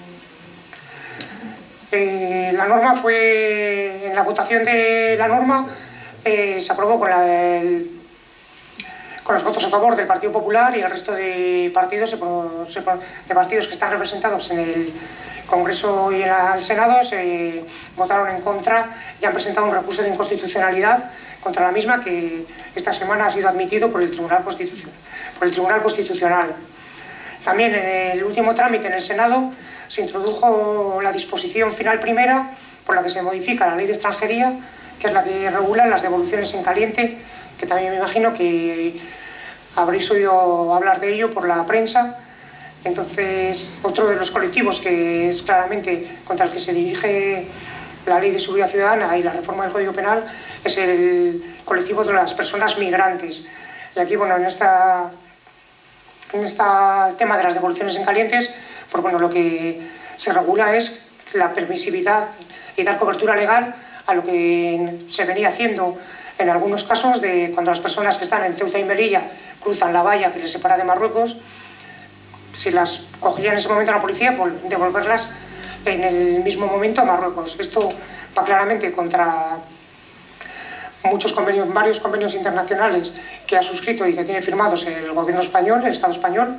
Speaker 2: Eh, la norma fue, en la votación de la norma, eh, se aprobó con, la, el, con los votos a favor del Partido Popular y el resto de partidos, se, se, de partidos que están representados en el Congreso y en el Senado, se votaron en contra y han presentado un recurso de inconstitucionalidad contra la misma, que esta semana ha sido admitido por el Tribunal Constitucional. Por el Tribunal Constitucional. También en el último trámite en el Senado se introdujo la disposición final primera por la que se modifica la Ley de Extranjería, que es la que regula las devoluciones en caliente, que también me imagino que habréis oído hablar de ello por la prensa. Entonces, otro de los colectivos que es claramente contra el que se dirige la Ley de Seguridad Ciudadana y la reforma del Código Penal es el colectivo de las personas migrantes. Y aquí, bueno, en esta, en este tema de las devoluciones en calientes, pues bueno, lo que se regula es la permisividad y dar cobertura legal a lo que se venía haciendo en algunos casos de cuando las personas que están en Ceuta y Melilla cruzan la valla que les separa de Marruecos, si las cogía en ese momento la policía, pues devolverlas en el mismo momento a Marruecos. Esto va claramente contra muchos convenios, varios convenios internacionales que ha suscrito y que tiene firmados el gobierno español, el Estado español,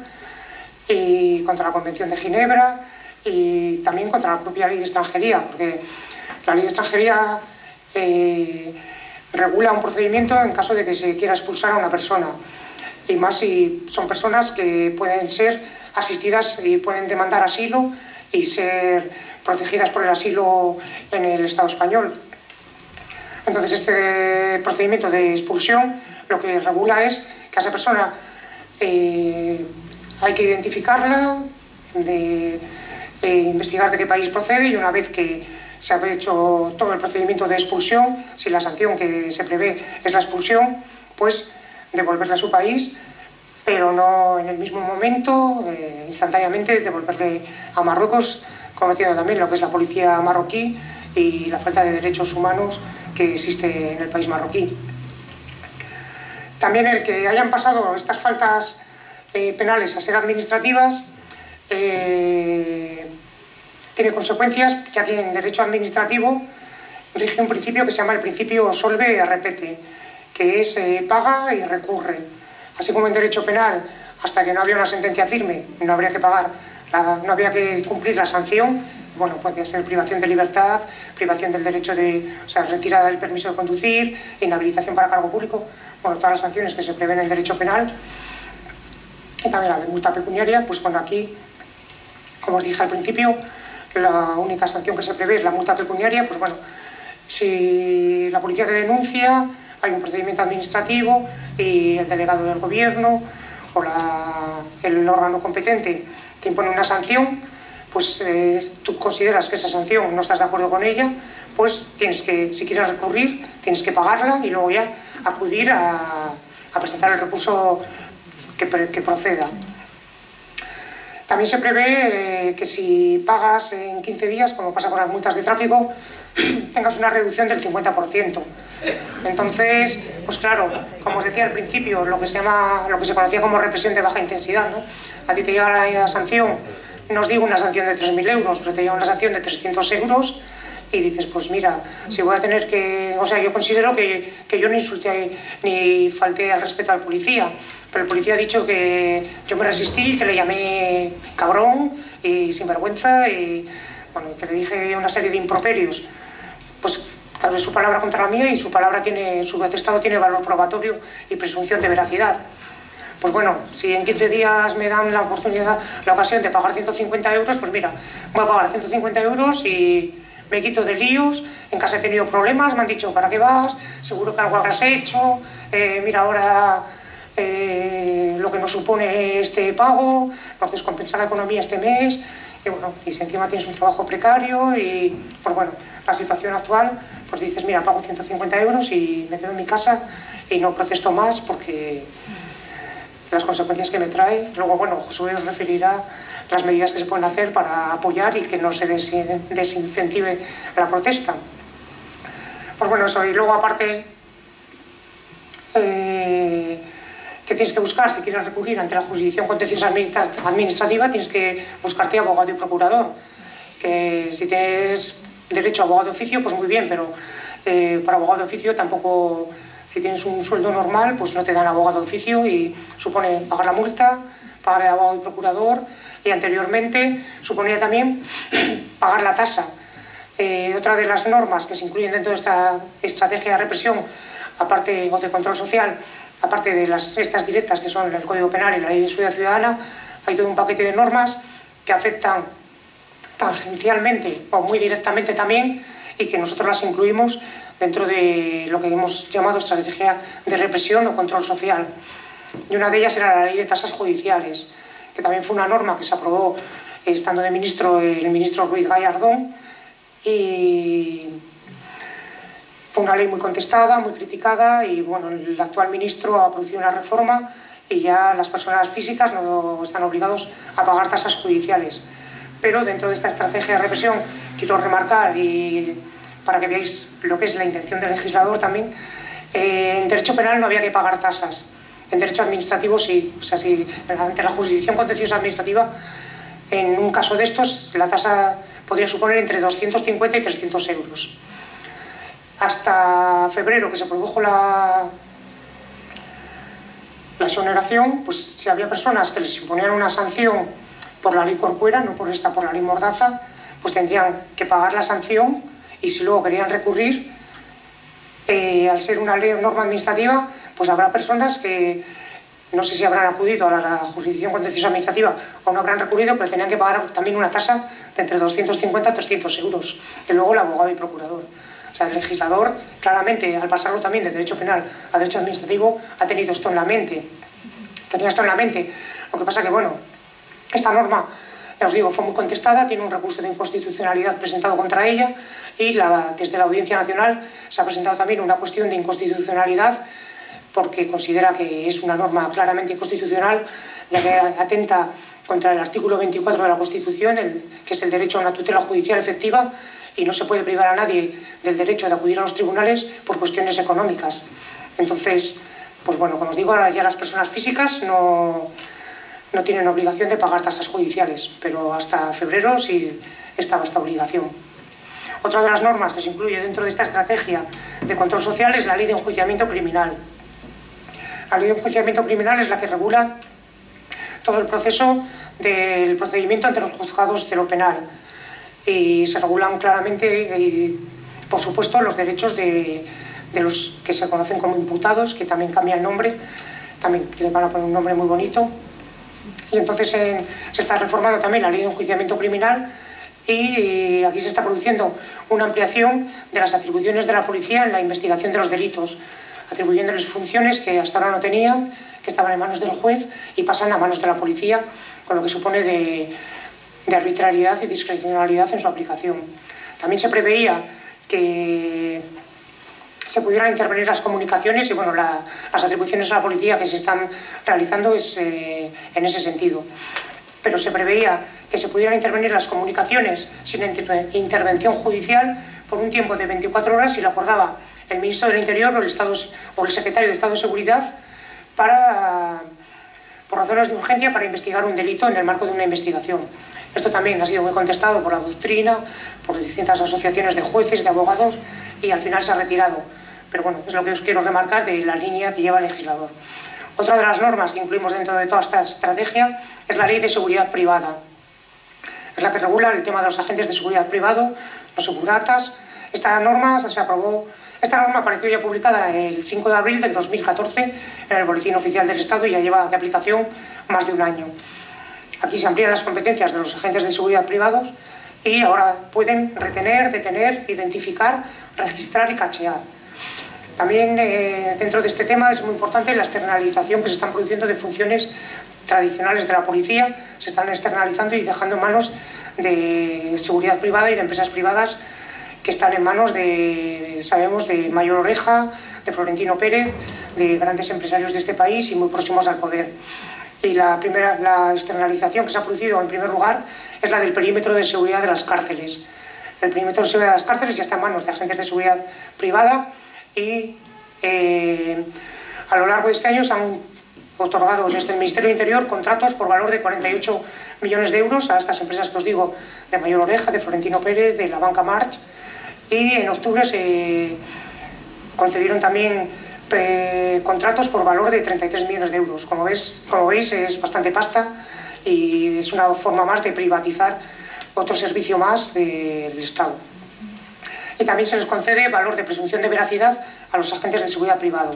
Speaker 2: y contra la Convención de Ginebra y también contra la propia ley de extranjería, porque la ley de extranjería eh, regula un procedimiento en caso de que se quiera expulsar a una persona, y más si son personas que pueden ser asistidas y pueden demandar asilo y ser protegidas por el asilo en el Estado español. Entonces, este procedimiento de expulsión lo que regula es que a esa persona eh, hay que identificarla, de, de investigar de qué país procede, y una vez que se ha hecho todo el procedimiento de expulsión, si la sanción que se prevé es la expulsión, pues devolverla a su país, pero no en el mismo momento, eh, instantáneamente devolverle a Marruecos, cometiendo también lo que es la policía marroquí y la falta de derechos humanos que existe en el país marroquí. También el que hayan pasado estas faltas eh, penales a ser administrativas eh, tiene consecuencias, ya que en derecho administrativo rige un principio que se llama el principio solve repete, que es eh, paga y recurre. Así como en derecho penal, hasta que no había una sentencia firme, no habría que pagar, la, no había que cumplir la sanción. Bueno, puede ser privación de libertad, privación del derecho de, o sea, retirada del permiso de conducir, inhabilitación para cargo público, bueno, todas las sanciones que se prevén en derecho penal. Y también la de multa pecuniaria, pues bueno, aquí, como os dije al principio, la única sanción que se prevé es la multa pecuniaria. Pues bueno, si la policía te denuncia, hay un procedimiento administrativo y el delegado del gobierno o la, el órgano competente te impone una sanción, pues eh, tú consideras que esa sanción no estás de acuerdo con ella, pues tienes que, si quieres recurrir, tienes que pagarla y luego ya acudir a, a presentar el recurso que, que proceda. También se prevé eh, que si pagas en quince días, como pasa con las multas de tráfico, tengas una reducción del cincuenta por ciento. Entonces, pues claro, como os decía al principio, lo que se llama, lo que se conocía como represión de baja intensidad, ¿no? A ti te llega la sanción, no os digo una sanción de tres mil euros, pero te llega una sanción de trescientos euros y dices, pues mira, si voy a tener que... O sea, yo considero que, que yo no insulté ni falté al respeto al policía, pero el policía ha dicho que yo me resistí, que le llamé cabrón y sinvergüenza y, bueno, que le dije una serie de improperios. Pues claro, es su palabra contra la mía y su palabra tiene, su atestado tiene valor probatorio y presunción de veracidad. Pues bueno, si en quince días me dan la oportunidad, la ocasión de pagar ciento cincuenta euros, pues mira, voy a pagar ciento cincuenta euros y me quito de líos. En casa he tenido problemas, me han dicho, ¿para qué vas? Seguro que algo habrás hecho, eh, mira ahora eh, lo que nos supone este pago, nos descompensa la economía este mes, y bueno, y si encima tienes un trabajo precario y, pues bueno, la situación actual, pues dices, mira, pago ciento cincuenta euros y me quedo en mi casa y no protesto más porque las consecuencias que me trae. Luego, bueno, Josué os referirá las medidas que se pueden hacer para apoyar y que no se desincentive la protesta. Pues bueno, eso. Y luego, aparte, eh, ¿qué tienes que buscar? Si quieres recurrir ante la jurisdicción contenciosa administrativa, tienes que buscarte abogado y procurador. Que si tienes derecho a abogado de oficio, pues muy bien, pero eh, para abogado de oficio tampoco... Si tienes un sueldo normal, pues no te dan abogado de oficio y supone pagar la multa, pagar el abogado y procurador, y anteriormente suponía también pagar la tasa. Eh, otra de las normas que se incluyen dentro de esta estrategia de represión, aparte o de control social, aparte de las estas directas que son el Código Penal y la Ley de Seguridad Ciudadana, hay todo un paquete de normas que afectan tangencialmente o muy directamente también y que nosotros las incluimos dentro de lo que hemos llamado estrategia de represión o control social. Y una de ellas era la ley de tasas judiciales, que también fue una norma que se aprobó estando de ministro el ministro Ruiz Gallardón, y Fue una ley muy contestada, muy criticada y bueno, el actual ministro ha producido una reforma y ya las personas físicas no están obligados a pagar tasas judiciales. Pero dentro de esta estrategia de represión quiero remarcar, y para que veáis lo que es la intención del legislador también, eh, en derecho penal no había que pagar tasas, en derecho administrativo sí. O sea, si ante la jurisdicción contenciosa administrativa, en un caso de estos, la tasa podría suponer entre doscientos cincuenta y trescientos euros. Hasta febrero, que se produjo la, la exoneración, pues si había personas que les imponían una sanción por la ley Corcuera, no por esta, por la ley Mordaza, pues tendrían que pagar la sanción, y si luego querían recurrir, eh, al ser una ley o norma administrativa, pues habrá personas que no sé si habrán acudido a la, la jurisdicción contenciosa administrativa o no habrán recurrido, pero tenían que pagar también una tasa de entre doscientos cincuenta y trescientos euros, y luego el abogado y procurador. O sea, el legislador, claramente, al pasarlo también de derecho penal a derecho administrativo, ha tenido esto en la mente. Tenía esto en la mente. Lo que pasa que, bueno, esta norma, ya os digo, fue muy contestada, tiene un recurso de inconstitucionalidad presentado contra ella, y la, desde la Audiencia Nacional se ha presentado también una cuestión de inconstitucionalidad, porque considera que es una norma claramente inconstitucional, ya que atenta contra el artículo veinticuatro de la Constitución, el, que es el derecho a una tutela judicial efectiva, y no se puede privar a nadie del derecho de acudir a los tribunales por cuestiones económicas. Entonces, pues bueno, como os digo, ahora ya las personas físicas no, no tienen obligación de pagar tasas judiciales, pero hasta febrero sí estaba esta obligación. Otra de las normas que se incluye dentro de esta estrategia de control social es la Ley de Enjuiciamiento Criminal. La Ley de Enjuiciamiento Criminal es la que regula todo el proceso del procedimiento ante los juzgados de lo penal, y se regulan claramente, y, por supuesto, los derechos de, de los que se conocen como imputados, que también cambia el nombre, también le van a poner un nombre muy bonito. Y entonces eh, se está reformando también la Ley de Enjuiciamiento Criminal, y aquí se está produciendo una ampliación de las atribuciones de la policía en la investigación de los delitos, atribuyéndoles funciones que hasta ahora no tenían, que estaban en manos del juez, y pasan a manos de la policía, con lo que supone de, de arbitrariedad y discrecionalidad en su aplicación. También se preveía que se pudieran intervenir las comunicaciones, y bueno, la, las atribuciones a la policía que se están realizando es eh, en ese sentido. Pero se preveía que se pudieran intervenir las comunicaciones sin inter intervención judicial por un tiempo de veinticuatro horas, si lo acordaba el ministro del Interior o el, Estado, o el secretario de Estado de Seguridad, para, por razones de urgencia, para investigar un delito en el marco de una investigación. Esto también ha sido muy contestado por la doctrina, por distintas asociaciones de jueces, de abogados, y al final se ha retirado. Pero bueno, es lo que os quiero remarcar de la línea que lleva el legislador. Otra de las normas que incluimos dentro de toda esta estrategia es la Ley de Seguridad Privada. Es la que regula el tema de los agentes de seguridad privado, los seguratas. Esta norma se aprobó, esta norma apareció ya publicada el cinco de abril del dos mil catorce en el Boletín Oficial del Estado, y ya lleva de aplicación más de un año. Aquí se amplían las competencias de los agentes de seguridad privados, y ahora pueden retener, detener, identificar, registrar y cachear. También eh, dentro de este tema es muy importante la externalización que se están produciendo de funciones tradicionales de la policía. Se están externalizando y dejando en manos de seguridad privada y de empresas privadas que están en manos de, sabemos, de Mayor Oreja, de Florentino Pérez, de grandes empresarios de este país y muy próximos al poder. Y la primera, la externalización que se ha producido en primer lugar es la del perímetro de seguridad de las cárceles. El perímetro de seguridad de las cárceles ya está en manos de agentes de seguridad privada, y eh, a lo largo de este año se han otorgado desde el Ministerio del Interior contratos por valor de cuarenta y ocho millones de euros a estas empresas que os digo, de Mayor Oreja, de Florentino Pérez, de la Banca March, y en octubre se concedieron también eh, contratos por valor de treinta y tres millones de euros. Como, ves, como veis, es bastante pasta, y es una forma más de privatizar otro servicio más del Estado. Y también se les concede valor de presunción de veracidad a los agentes de seguridad privado.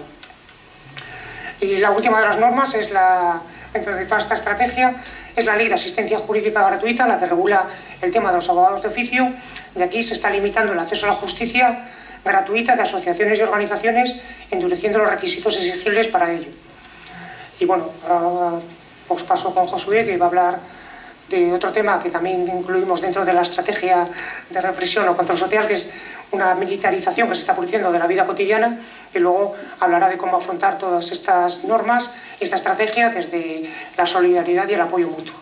Speaker 2: Y la última de las normas, es la, dentro de toda esta estrategia, es la Ley de Asistencia Jurídica Gratuita, la que regula el tema de los abogados de oficio, y aquí se está limitando el acceso a la justicia gratuita de asociaciones y organizaciones, endureciendo los requisitos exigibles para ello. Y bueno, ahora os paso con Josué, que va a hablar de otro tema que también incluimos dentro de la estrategia de represión o control social, que es una militarización que se está produciendo de la vida cotidiana, y luego hablará de cómo afrontar todas estas normas y esta estrategia desde la solidaridad y el apoyo mutuo.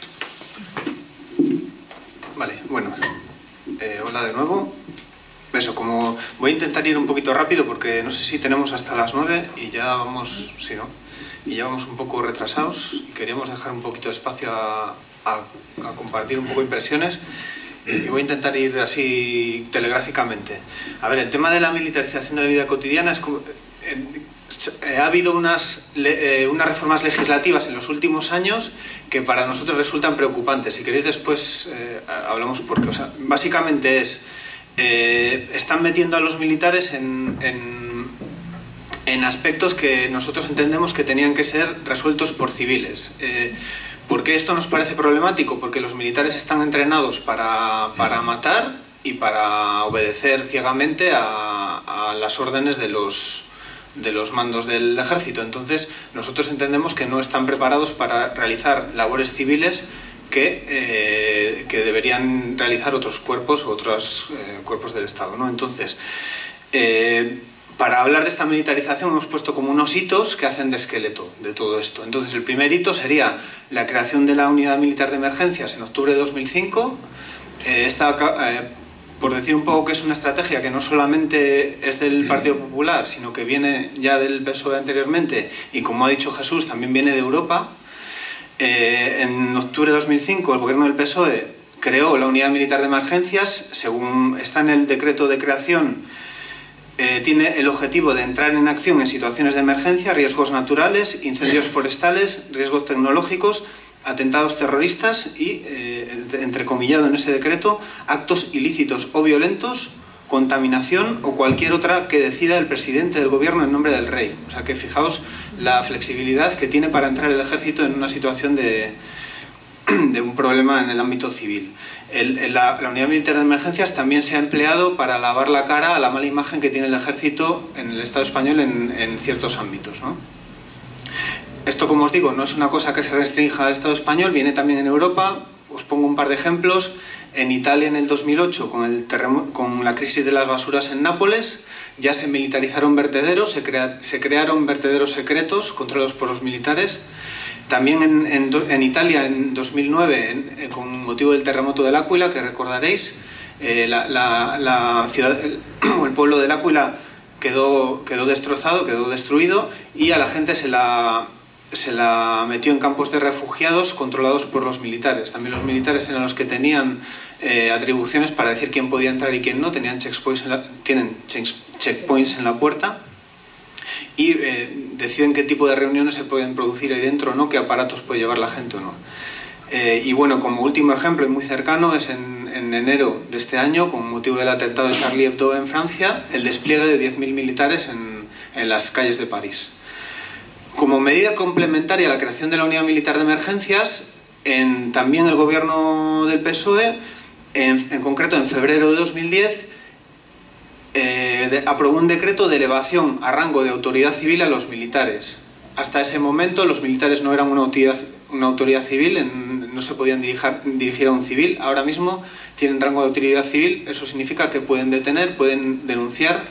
Speaker 1: Vale, bueno, eh, hola de nuevo. Eso, como voy a intentar ir un poquito rápido porque no sé si tenemos hasta las nueve y ya vamos, sí, ¿no? Y ya vamos un poco retrasados y queríamos dejar un poquito de espacio a, a, a compartir un poco impresiones. Y voy a intentar ir así telegráficamente. A ver, el tema de la militarización de la vida cotidiana es como... Eh, ha habido unas, eh, unas reformas legislativas en los últimos años que para nosotros resultan preocupantes. Si queréis después eh, hablamos porque, o sea, básicamente es... Eh, están metiendo a los militares en, en, en aspectos que nosotros entendemos que tenían que ser resueltos por civiles. Eh, ¿Por qué esto nos parece problemático? Porque los militares están entrenados para, para matar y para obedecer ciegamente a, a las órdenes de los, de los mandos del ejército. Entonces, nosotros entendemos que no están preparados para realizar labores civiles que, eh, que deberían realizar otros cuerpos o otros eh, cuerpos del Estado, ¿no? Entonces, eh, para hablar de esta militarización hemos puesto como unos hitos que hacen de esqueleto de todo esto. Entonces, el primer hito sería la creación de la Unidad Militar de Emergencias en octubre de dos mil cinco. Eh, esta, eh, por decir un poco que es una estrategia que no solamente es del Partido Popular, sino que viene ya del P S O E anteriormente y, como ha dicho Jesús, también viene de Europa. Eh, en octubre de dos mil cinco el gobierno del P S O E creó la Unidad Militar de Emergencias. Según está en el decreto de creación, Eh, tiene el objetivo de entrar en acción en situaciones de emergencia, riesgos naturales, incendios forestales, riesgos tecnológicos, atentados terroristas y, eh, entrecomillado en ese decreto, actos ilícitos o violentos, contaminación o cualquier otra que decida el presidente del gobierno en nombre del rey. O sea que fijaos la flexibilidad que tiene para entrar el ejército en una situación de, de un problema en el ámbito civil. El, el, la, la Unidad Militar de Emergencias también se ha empleado para lavar la cara a la mala imagen que tiene el ejército en el Estado español en, en ciertos ámbitos, ¿no? Esto, como os digo, no es una cosa que se restrinja al Estado español, viene también en Europa. Os pongo un par de ejemplos. En Italia, en el dos mil ocho, con, el con la crisis de las basuras en Nápoles, ya se militarizaron vertederos, se, crea se crearon vertederos secretos controlados por los militares. También en, en, en Italia, en dos mil nueve, en, en, con motivo del terremoto del Áquila, que recordaréis, eh, la, la, la ciudad, el, el pueblo del Áquila quedó, quedó destrozado, quedó destruido, y a la gente se la, se la metió en campos de refugiados controlados por los militares. También los militares eran los que tenían eh, atribuciones para decir quién podía entrar y quién no, tenían checkpoints en la, tienen checkpoints en la puerta. Y eh, deciden qué tipo de reuniones se pueden producir ahí dentro o no, qué aparatos puede llevar la gente o no. Eh, y bueno, como último ejemplo y muy cercano, es en, en enero de este año, con motivo del atentado de Charlie Hebdo en Francia, el despliegue de diez mil militares en, en las calles de París. Como medida complementaria a la creación de la Unidad Militar de Emergencias, en, también el gobierno del P S O E, en, en concreto en febrero de dos mil diez, Eh, de, aprobó un decreto de elevación a rango de autoridad civil a los militares. Hasta ese momento los militares no eran una autoridad, una autoridad civil, en, no se podían dirigir, dirigir a un civil. Ahora mismo tienen rango de autoridad civil. Eso significa que pueden detener, pueden denunciar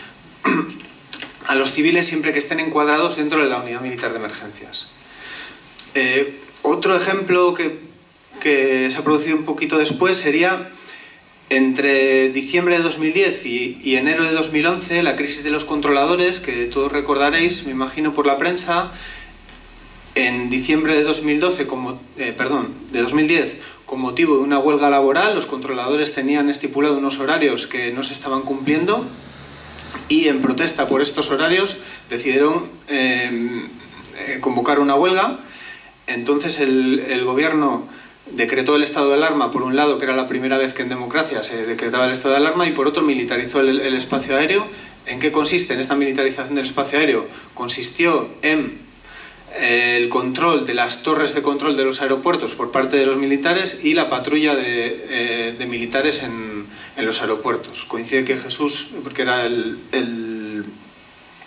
Speaker 1: a los civiles siempre que estén encuadrados dentro de la Unidad Militar de Emergencias. Eh, otro ejemplo que, que se ha producido un poquito después sería: entre diciembre de dos mil diez y, y enero de dos mil once, la crisis de los controladores, que todos recordaréis, me imagino, por la prensa. En diciembre de dos mil doce, como, eh, perdón, de dos mil diez, con motivo de una huelga laboral, los controladores tenían estipulado unos horarios que no se estaban cumpliendo, y en protesta por estos horarios decidieron eh, eh, convocar una huelga. Entonces el, el gobierno decretó el estado de alarma, por un lado, que era la primera vez que en democracia se decretaba el estado de alarma, y por otro militarizó el, el espacio aéreo. ¿En qué consiste en esta militarización del espacio aéreo? Consistió en eh, el control de las torres de control de los aeropuertos por parte de los militares y la patrulla de, eh, de militares en, en los aeropuertos. Coincide que Jesús, porque era el, el,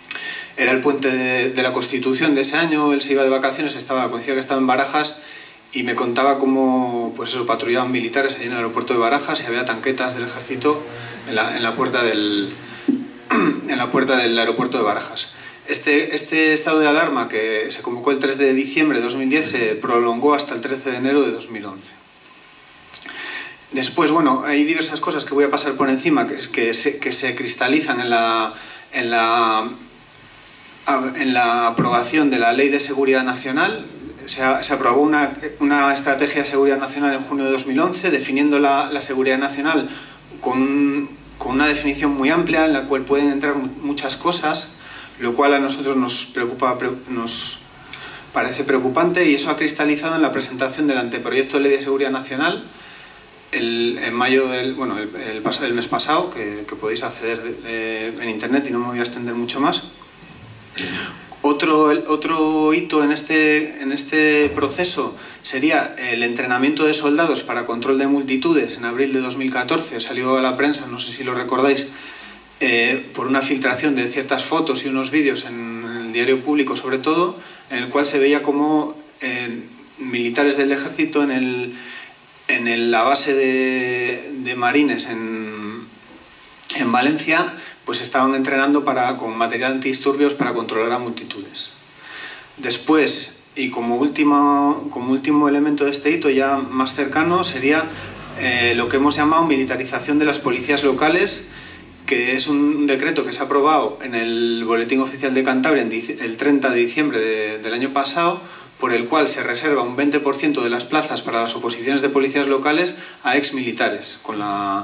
Speaker 1: era el puente de, de la Constitución de ese año, él se iba de vacaciones, estaba, coincide que estaba en Barajas, y me contaba cómo pues eso, patrullaban militares allí en el aeropuerto de Barajas y había tanquetas del ejército en la, en la, puerta, del, en la puerta del aeropuerto de Barajas. Este, este estado de alarma, que se convocó el tres de diciembre de dos mil diez, se prolongó hasta el trece de enero de dos mil once. Después, bueno, hay diversas cosas que voy a pasar por encima que, que, se, que se cristalizan en la, en, la, en la aprobación de la Ley de Seguridad Nacional. Se, ha, se aprobó una, una estrategia de seguridad nacional en junio de dos mil once, definiendo la, la seguridad nacional con, con una definición muy amplia en la cual pueden entrar muchas cosas, lo cual a nosotros nos preocupa, nos parece preocupante, y eso ha cristalizado en la presentación del anteproyecto de Ley de Seguridad Nacional el, en mayo del, bueno, el, el, el mes pasado, que, que podéis acceder de, de, en internet y no me voy a extender mucho más. Otro, el, otro hito en este, en este proceso sería el entrenamiento de soldados para control de multitudes. En abril de dos mil catorce salió a la prensa, no sé si lo recordáis, eh, por una filtración de ciertas fotos y unos vídeos en el diario público sobre todo, en el cual se veía como eh, militares del ejército en, el, en el, la base de, de marines en, en Valencia, pues estaban entrenando para, con material antidisturbios para controlar a multitudes. Después, y como último, como último elemento de este hito ya más cercano, sería eh, lo que hemos llamado militarización de las policías locales, que es un decreto que se ha aprobado en el Boletín Oficial de Cantabria el treinta de diciembre de, del año pasado, por el cual se reserva un veinte por ciento de las plazas para las oposiciones de policías locales a exmilitares, con la...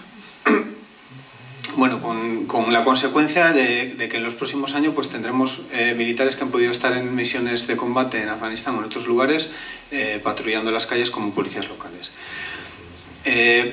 Speaker 1: Bueno, con, con la consecuencia de, de que en los próximos años pues, tendremos eh, militares que han podido estar en misiones de combate en Afganistán o en otros lugares, eh, patrullando las calles como policías locales. Eh,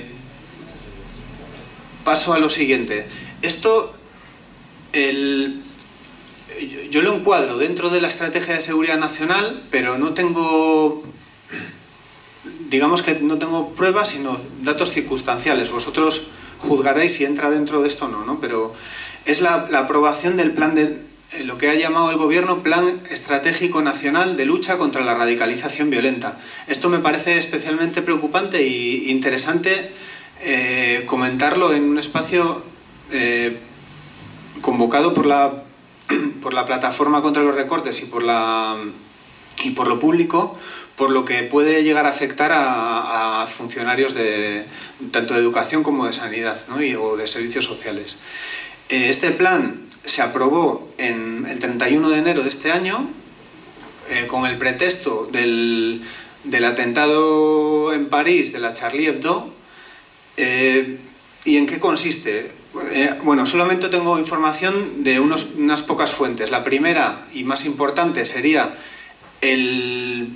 Speaker 1: paso a lo siguiente. Esto, el, yo lo encuadro dentro de la estrategia de seguridad nacional, pero no tengo, digamos que no tengo pruebas, sino datos circunstanciales. Vosotros juzgaréis si entra dentro de esto o no, ¿no? Pero es la, la aprobación del plan de eh, lo que ha llamado el gobierno Plan Estratégico Nacional de Lucha contra la Radicalización Violenta. Esto me parece especialmente preocupante e interesante eh, comentarlo en un espacio eh, convocado por la, por la Plataforma contra los Recortes y por, la, y por lo público, por lo que puede llegar a afectar a, a funcionarios de, tanto de educación como de sanidad, ¿no? y, o de servicios sociales. Eh, este plan se aprobó en el treinta y uno de enero de este año eh, con el pretexto del, del atentado en París de la Charlie Hebdo. Eh, ¿Y en qué consiste? Eh, bueno, solamente tengo información de unos, unas pocas fuentes. La primera y más importante sería el...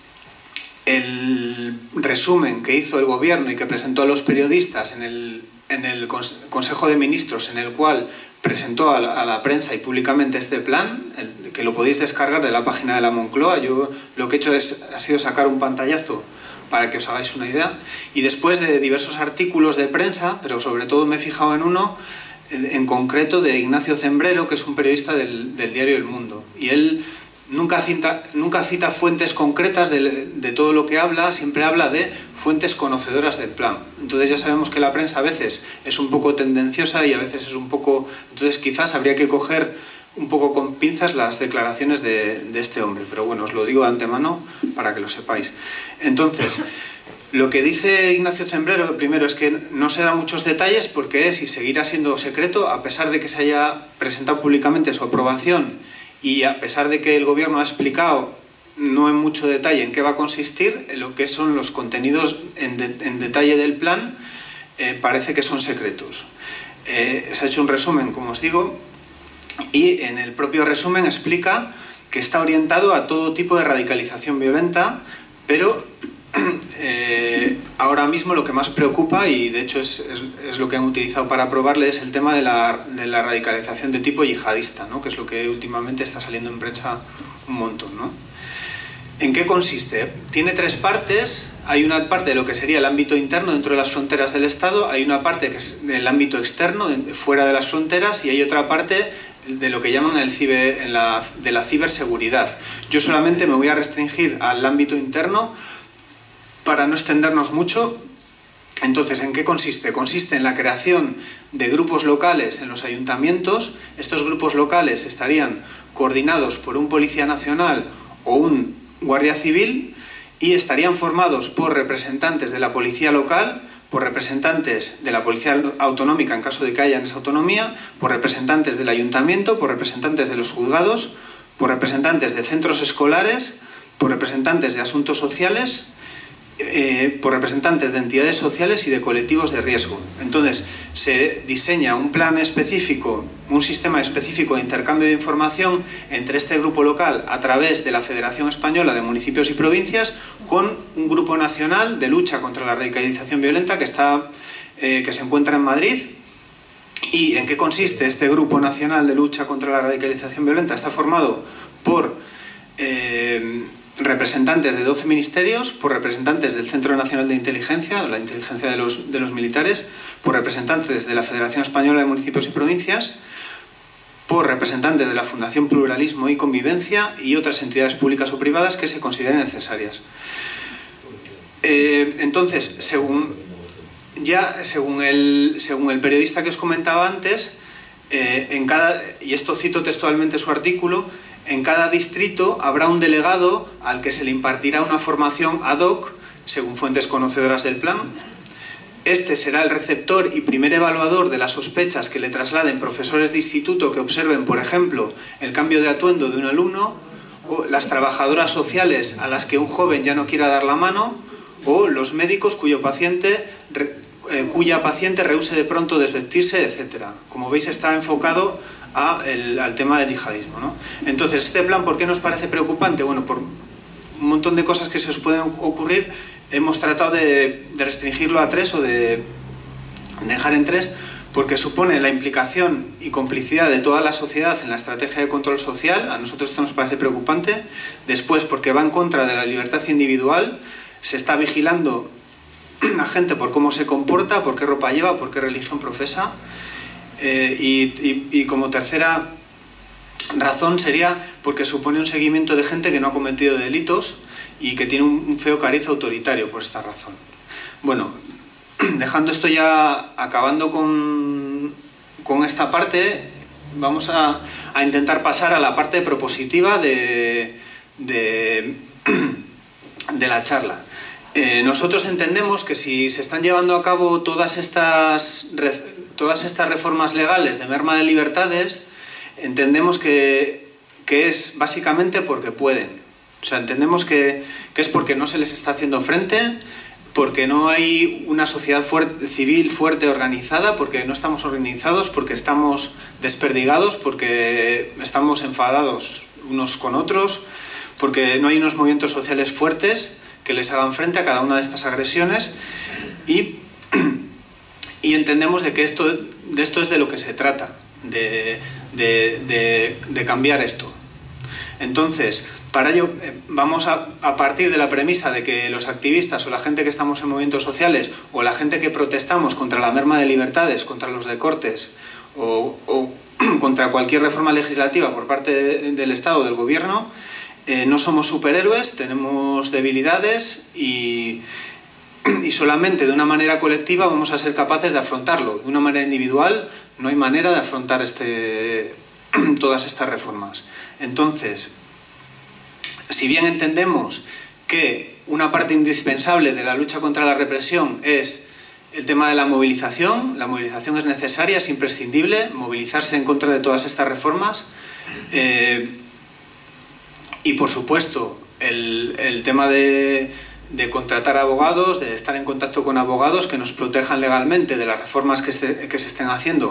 Speaker 1: el resumen que hizo el gobierno y que presentó a los periodistas en el, en el Consejo de Ministros, en el cual presentó a la, a la prensa y públicamente este plan, el, que lo podéis descargar de la página de la Moncloa. Yo lo que he hecho es, ha sido sacar un pantallazo para que os hagáis una idea, y después de diversos artículos de prensa, pero sobre todo me he fijado en uno, en, en concreto de Ignacio Zembrero, que es un periodista del, del diario El Mundo, y él Nunca cita, nunca cita fuentes concretas de, de todo lo que habla, siempre habla de fuentes conocedoras del plan. Entonces ya sabemos que la prensa a veces es un poco tendenciosa y a veces es un poco... Entonces quizás habría que coger un poco con pinzas las declaraciones de, de este hombre. Pero bueno, os lo digo de antemano para que lo sepáis. Entonces, lo que dice Ignacio Zembrero, primero, es que no se da muchos detalles porque es y seguirá siendo secreto, a pesar de que se haya presentado públicamente su aprobación. Y a pesar de que el gobierno ha explicado, no en mucho detalle, en qué va a consistir, en lo que son los contenidos en, de, en detalle del plan, eh, parece que son secretos. Eh, se ha hecho un resumen, como os digo, y en el propio resumen explica que está orientado a todo tipo de radicalización violenta, pero eh, ahora mismo lo que más preocupa, y de hecho es, es, es lo que han utilizado para aprobarle, es el tema de la, de la radicalización de tipo yihadista, ¿no? Que es lo que últimamente está saliendo en prensa un montón, ¿no? ¿En qué consiste? Tiene tres partes. Hay una parte de lo que sería el ámbito interno dentro de las fronteras del Estado, hay una parte que es del ámbito externo, de, fuera de las fronteras, y hay otra parte de lo que llaman el ciber, en la, de la ciberseguridad. Yo solamente me voy a restringir al ámbito interno para no extendernos mucho, entonces, ¿en qué consiste? Consiste en la creación de grupos locales en los ayuntamientos. Estos grupos locales estarían coordinados por un policía nacional o un guardia civil y estarían formados por representantes de la policía local, por representantes de la policía autonómica en caso de que haya en esa autonomía, por representantes del ayuntamiento, por representantes de los juzgados, por representantes de centros escolares, por representantes de asuntos sociales, Eh, por representantes de entidades sociales y de colectivos de riesgo. Entonces, se diseña un plan específico, un sistema específico de intercambio de información entre este grupo local a través de la Federación Española de Municipios y Provincias con un grupo nacional de lucha contra la radicalización violenta que, está, eh, que se encuentra en Madrid. ¿Y en qué consiste este grupo nacional de lucha contra la radicalización violenta? Está formado por Eh, representantes de doce ministerios, por representantes del Centro Nacional de Inteligencia, la inteligencia de los, de los militares, por representantes de la Federación Española de Municipios y Provincias, por representantes de la Fundación Pluralismo y Convivencia y otras entidades públicas o privadas que se consideren necesarias. Eh, entonces, según, ya, según, el, según el periodista que os comentaba antes, eh, en cada, y esto cito textualmente su artículo, en cada distrito habrá un delegado al que se le impartirá una formación ad hoc, según fuentes conocedoras del plan. Este será el receptor y primer evaluador de las sospechas que le trasladen profesores de instituto que observen, por ejemplo, el cambio de atuendo de un alumno, o las trabajadoras sociales a las que un joven ya no quiera dar la mano, o los médicos cuyo paciente, eh, cuya paciente rehúse de pronto desvestirse, etcétera. Como veis, está enfocado A el, al tema del yihadismo, ¿no? Entonces, este plan, ¿por qué nos parece preocupante? Bueno, por un montón de cosas que se os pueden ocurrir, hemos tratado de, de restringirlo a tres o de dejar en tres, porque supone la implicación y complicidad de toda la sociedad en la estrategia de control social. A nosotros esto nos parece preocupante. Después, porque va en contra de la libertad individual, se está vigilando a gente por cómo se comporta, por qué ropa lleva, por qué religión profesa. Eh, y, y, y como tercera razón sería porque supone un seguimiento de gente que no ha cometido delitos y que tiene un, un feo cariz autoritario por esta razón. Bueno, dejando esto ya, acabando con, con esta parte, vamos a, a intentar pasar a la parte propositiva de, de, de la charla. Eh, nosotros entendemos que si se están llevando a cabo todas estas todas estas reformas legales de merma de libertades, entendemos que, que es básicamente porque pueden. O sea, entendemos que, que es porque no se les está haciendo frente, porque no hay una sociedad fuerte, civil fuerte organizada, porque no estamos organizados, porque estamos desperdigados, porque estamos enfadados unos con otros, porque no hay unos movimientos sociales fuertes que les hagan frente a cada una de estas agresiones y... Y entendemos de que esto, de esto es de lo que se trata, de, de, de, de cambiar esto. Entonces, para ello vamos a, a partir de la premisa de que los activistas o la gente que estamos en movimientos sociales o la gente que protestamos contra la merma de libertades, contra los decortes o, o contra cualquier reforma legislativa por parte de, del Estado o del Gobierno, eh, no somos superhéroes, tenemos debilidades y... y solamente de una manera colectiva vamos a ser capaces de afrontarlo. De una manera individual no hay manera de afrontar este, todas estas reformas. Entonces, si bien entendemos que una parte indispensable de la lucha contra la represión es el tema de la movilización, la movilización es necesaria, es imprescindible, movilizarse en contra de todas estas reformas, eh, y por supuesto el, el tema de... de contratar abogados, de estar en contacto con abogados que nos protejan legalmente de las reformas que, este, que se estén haciendo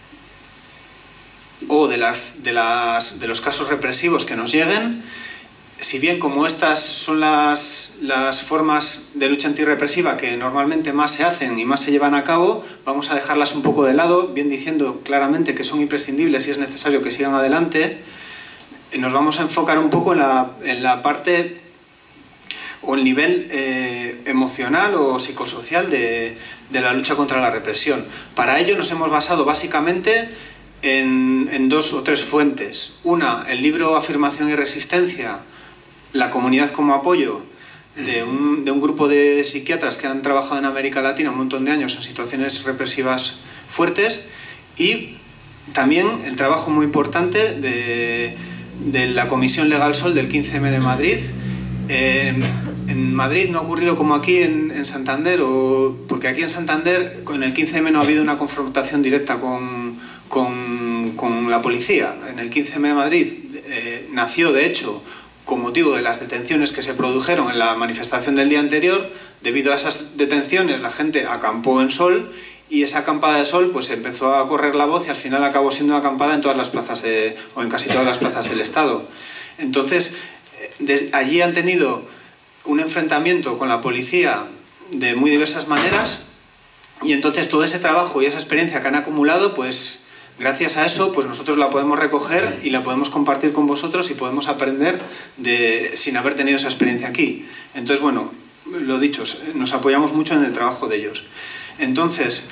Speaker 1: o de, las, de, las, de los casos represivos que nos lleguen. Si bien como estas son las, las formas de lucha antirrepresiva que normalmente más se hacen y más se llevan a cabo, vamos a dejarlas un poco de lado, bien diciendo claramente que son imprescindibles y es necesario que sigan adelante. Nos vamos a enfocar un poco en la, en la parte o el nivel eh, emocional o psicosocial de, de la lucha contra la represión. Para ello nos hemos basado básicamente en, en dos o tres fuentes. Una, el libro Afirmación y Resistencia, La comunidad como apoyo, de un, de un grupo de psiquiatras que han trabajado en América Latina un montón de años en situaciones represivas fuertes, y también el trabajo muy importante de, de la Comisión Legal Sol del quince eme de Madrid. Eh, en Madrid no ha ocurrido como aquí en, en Santander, o, porque aquí en Santander con el quince eme no ha habido una confrontación directa con, con, con la policía. En el quince eme de Madrid eh, nació, de hecho, con motivo de las detenciones que se produjeron en la manifestación del día anterior. Debido a esas detenciones la gente acampó en Sol, y esa acampada de Sol pues empezó a correr la voz y al final acabó siendo una acampada en todas las plazas de, o en casi todas las plazas del Estado. Entonces, desde allí han tenido un enfrentamiento con la policía de muy diversas maneras, y entonces todo ese trabajo y esa experiencia que han acumulado, pues gracias a eso pues nosotros la podemos recoger y la podemos compartir con vosotros y podemos aprender de, sin haber tenido esa experiencia aquí. Entonces, bueno, lo dicho, nos apoyamos mucho en el trabajo de ellos. Entonces,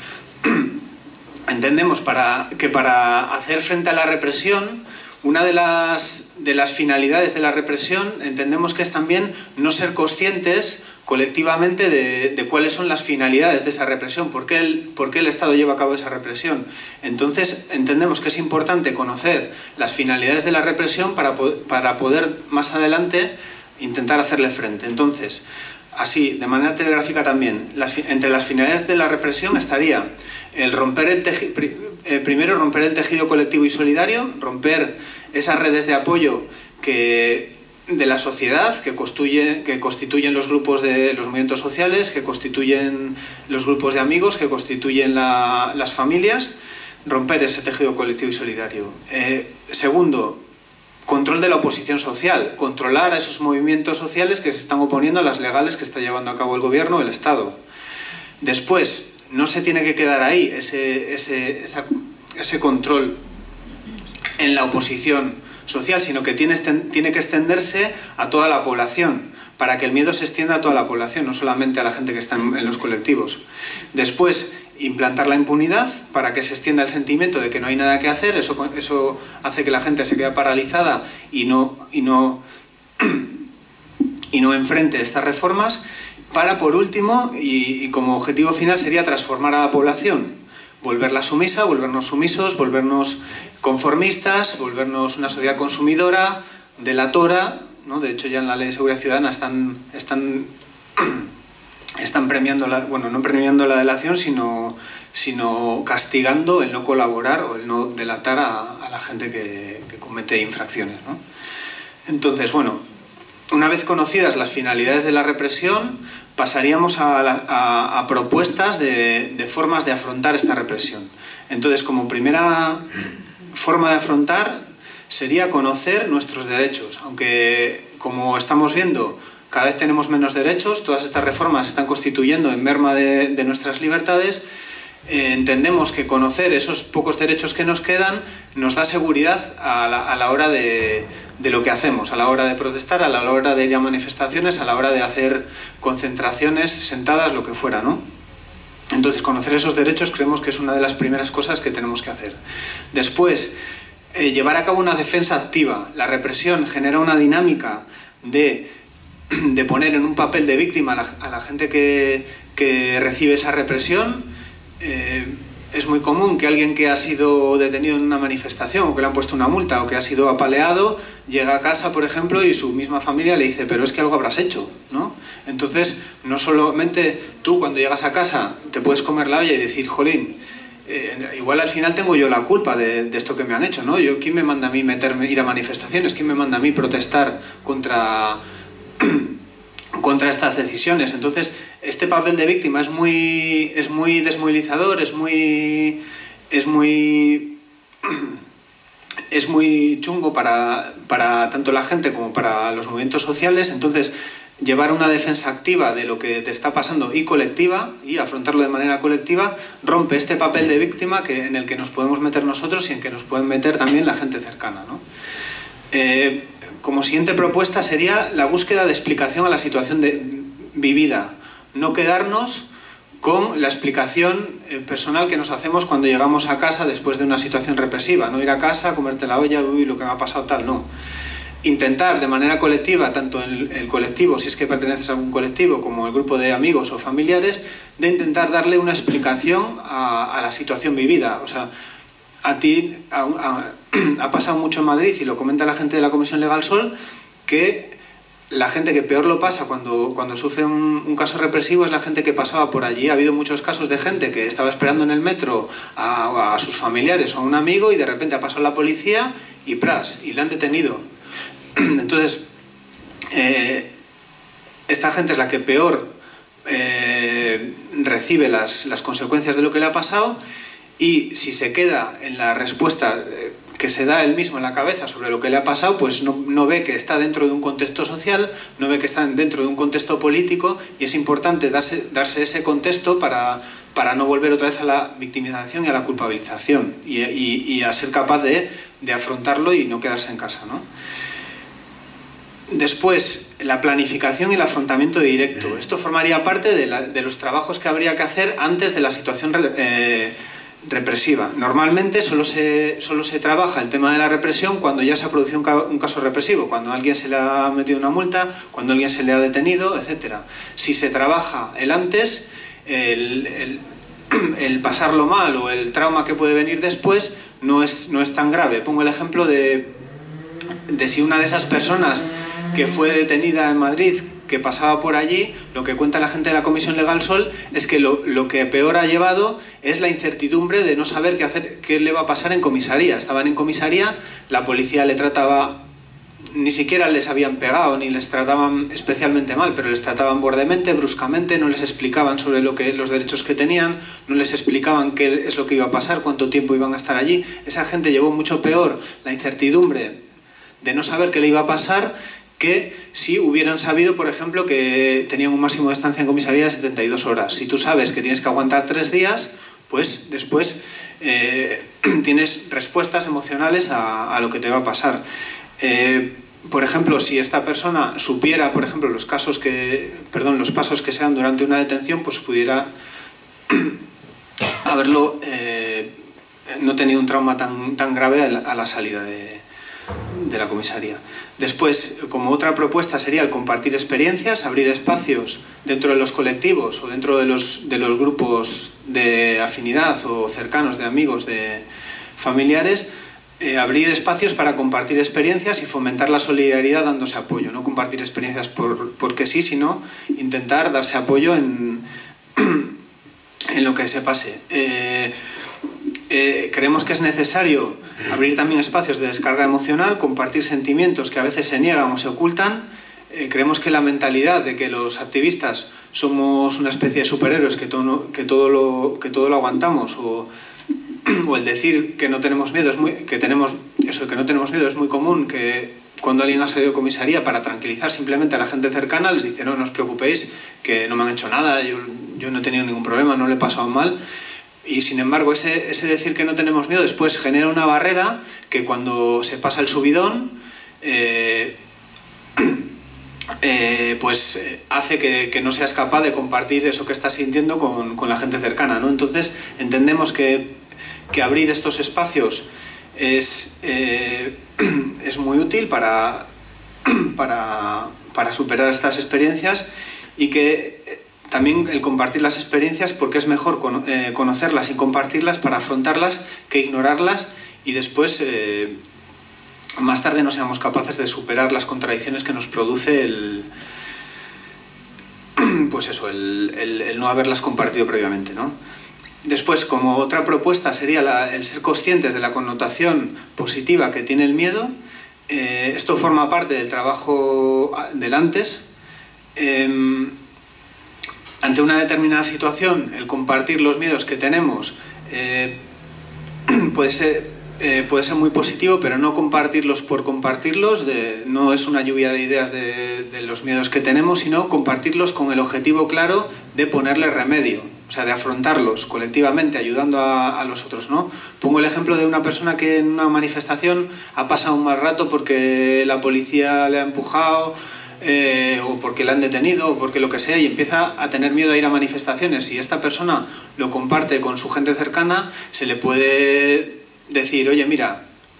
Speaker 1: entendemos para, que para hacer frente a la represión, una de las, de las finalidades de la represión, entendemos que es también no ser conscientes colectivamente de, de cuáles son las finalidades de esa represión, por qué, el, por qué el Estado lleva a cabo esa represión. Entonces, entendemos que es importante conocer las finalidades de la represión para, para poder más adelante intentar hacerle frente. Entonces, así, de manera telegráfica también, las, entre las finalidades de la represión estaría el romper el tejido, eh, primero romper el tejido colectivo y solidario, romper esas redes de apoyo que, de la sociedad que, construye, que constituyen los grupos de los movimientos sociales, que constituyen los grupos de amigos, que constituyen la, las familias, romper ese tejido colectivo y solidario. Eh, segundo, control de la oposición social, controlar a esos movimientos sociales que se están oponiendo a las legales que está llevando a cabo el gobierno o el Estado. Después, no se tiene que quedar ahí ese, ese, esa, ese control en la oposición social, sino que tiene, tiene que extenderse a toda la población, para que el miedo se extienda a toda la población, no solamente a la gente que está en, en los colectivos. Después, implantar la impunidad para que se extienda el sentimiento de que no hay nada que hacer. Eso, eso hace que la gente se quede paralizada y no, y no, y no enfrente estas reformas. Para, por último, y, y como objetivo final, sería transformar a la población, volverla sumisa, volvernos sumisos, volvernos conformistas, volvernos una sociedad consumidora, delatora, ¿no? De hecho, ya en la Ley de Seguridad Ciudadana están... están están premiando, la, bueno, no premiando la delación, sino, sino castigando el no colaborar o el no delatar a, a la gente que, que comete infracciones, ¿no? Entonces, bueno, una vez conocidas las finalidades de la represión, pasaríamos a, la, a, a propuestas de, de formas de afrontar esta represión. Entonces, como primera forma de afrontar sería conocer nuestros derechos, aunque, como estamos viendo, cada vez tenemos menos derechos, todas estas reformas se están constituyendo en merma de, de nuestras libertades. Eh, entendemos que conocer esos pocos derechos que nos quedan nos da seguridad a la, a la hora de, de lo que hacemos, a la hora de protestar, a la hora de ir a manifestaciones, a la hora de hacer concentraciones, sentadas, lo que fuera, ¿no? Entonces, conocer esos derechos creemos que es una de las primeras cosas que tenemos que hacer. Después, eh, llevar a cabo una defensa activa. La represión genera una dinámica de... de poner en un papel de víctima a la, a la gente que, que recibe esa represión. Eh, es muy común que alguien que ha sido detenido en una manifestación o que le han puesto una multa o que ha sido apaleado llega a casa, por ejemplo, y su misma familia le dice, pero es que algo habrás hecho, ¿no? Entonces, no solamente tú cuando llegas a casa te puedes comer la olla y decir, jolín, eh, igual al final tengo yo la culpa de, de esto que me han hecho, ¿no? Yo, ¿quién me manda a mí meterme, ir a manifestaciones? ¿Quién me manda a mí protestar contra... contra estas decisiones? Entonces, este papel de víctima es muy, es muy desmovilizador, es muy, es muy, es muy chungo para, para tanto la gente como para los movimientos sociales. Entonces, llevar una defensa activa de lo que te está pasando y colectiva, y afrontarlo de manera colectiva, rompe este papel de víctima que, en el que nos podemos meter nosotros y en que nos pueden meter también la gente cercana, ¿no? Eh, Como siguiente propuesta sería la búsqueda de explicación a la situación de, vivida. No quedarnos con la explicación personal que nos hacemos cuando llegamos a casa después de una situación represiva. No ir a casa, comerte la olla, uy, lo que me ha pasado tal, no. intentar de manera colectiva, tanto en el colectivo, si es que perteneces a algún colectivo, como el grupo de amigos o familiares, de intentar darle una explicación a, a la situación vivida. O sea, a ti a, a, ha pasado mucho en Madrid, y lo comenta la gente de la Comisión Legal Sol, que la gente que peor lo pasa cuando, cuando sufre un, un caso represivo es la gente que pasaba por allí. Ha habido muchos casos de gente que estaba esperando en el metro a, a sus familiares o a un amigo, y de repente ha pasado la policía y ¡pras! Y le han detenido. Entonces, eh, esta gente es la que peor eh, recibe las, las consecuencias de lo que le ha pasado, y si se queda en la respuesta eh, que se da él mismo en la cabeza sobre lo que le ha pasado, pues no, no ve que está dentro de un contexto social, no ve que está dentro de un contexto político, y es importante darse, darse ese contexto para, para no volver otra vez a la victimización y a la culpabilización, y, y, y a ser capaz de, de afrontarlo y no quedarse en casa, ¿no? Después, la planificación y el afrontamiento directo. Esto formaría parte de, la, de los trabajos que habría que hacer antes de la situación eh, represiva. Normalmente solo se, solo se trabaja el tema de la represión cuando ya se ha producido un, ca un caso represivo, cuando a alguien se le ha metido una multa, cuando a alguien se le ha detenido, etcétera. Si se trabaja el antes, el, el, el pasarlo mal o el trauma que puede venir después no es, no es tan grave. Pongo el ejemplo de, de si una de esas personas que fue detenida en Madrid, que pasaba por allí, lo que cuenta la gente de la Comisión Legal Sol es que lo, lo que peor ha llevado es la incertidumbre de no saber qué hacer, qué le va a pasar en comisaría. Estaban en comisaría, la policía le trataba, ni siquiera les habían pegado, ni les trataban especialmente mal, pero les trataban bordemente, bruscamente, no les explicaban sobre lo que, los derechos que tenían, no les explicaban qué es lo que iba a pasar, cuánto tiempo iban a estar allí. Esa gente llevó mucho peor la incertidumbre de no saber qué le iba a pasar, que si hubieran sabido, por ejemplo, que tenían un máximo de estancia en comisaría de setenta y dos horas. Si tú sabes que tienes que aguantar tres días, pues después eh, tienes respuestas emocionales a, a lo que te va a pasar. Eh, por ejemplo, si esta persona supiera, por ejemplo, los casos que, perdón, los pasos que sean durante una detención, pues pudiera haberlo eh, no tenido un trauma tan, tan grave a la, a la salida de, de la comisaría. Después, como otra propuesta, sería el compartir experiencias, abrir espacios dentro de los colectivos o dentro de los, de los grupos de afinidad o cercanos, de amigos, de familiares, eh, abrir espacios para compartir experiencias y fomentar la solidaridad dándose apoyo. No compartir experiencias por, porque sí, sino intentar darse apoyo en, en lo que se pase. Eh, Eh, creemos que es necesario abrir también espacios de descarga emocional, compartir sentimientos que a veces se niegan o se ocultan. Eh, creemos que la mentalidad de que los activistas somos una especie de superhéroes que todo, que todo, lo, que todo lo aguantamos, o, o el decir que no tenemos miedo, es muy, que, tenemos, eso, que no tenemos miedo es muy común, que cuando alguien ha salido de comisaría, para tranquilizar simplemente a la gente cercana, les dice: no, no os preocupéis, que no me han hecho nada, yo, yo no he tenido ningún problema, no le he pasado mal. Y sin embargo, ese, ese decir que no tenemos miedo después genera una barrera que cuando se pasa el subidón, eh, eh, pues hace que, que no seas capaz de compartir eso que estás sintiendo con, con la gente cercana, ¿no? Entonces, entendemos que, que abrir estos espacios es, eh, es muy útil para, para, para superar estas experiencias, y que también el compartir las experiencias, porque es mejor con, eh, conocerlas y compartirlas para afrontarlas que ignorarlas y después, eh, más tarde, no seamos capaces de superar las contradicciones que nos produce el, pues eso, el, el, el no haberlas compartido previamente, ¿no? Después, como otra propuesta, sería la, el ser conscientes de la connotación positiva que tiene el miedo. Eh, esto forma parte del trabajo del antes. Eh, Ante una determinada situación, el compartir los miedos que tenemos eh, puede ser, eh, puede ser muy positivo, pero no compartirlos por compartirlos, de, no es una lluvia de ideas de, de los miedos que tenemos, sino compartirlos con el objetivo claro de ponerle remedio, o sea, de afrontarlos colectivamente, ayudando a, a los otros, ¿no? Pongo el ejemplo de una persona que en una manifestación ha pasado un mal rato porque la policía le ha empujado, Eh, o porque la han detenido, o porque lo que sea, y empieza a tener miedo a ir a manifestaciones. Si esta persona lo comparte con su gente cercana, se le puede decir: oye, mira,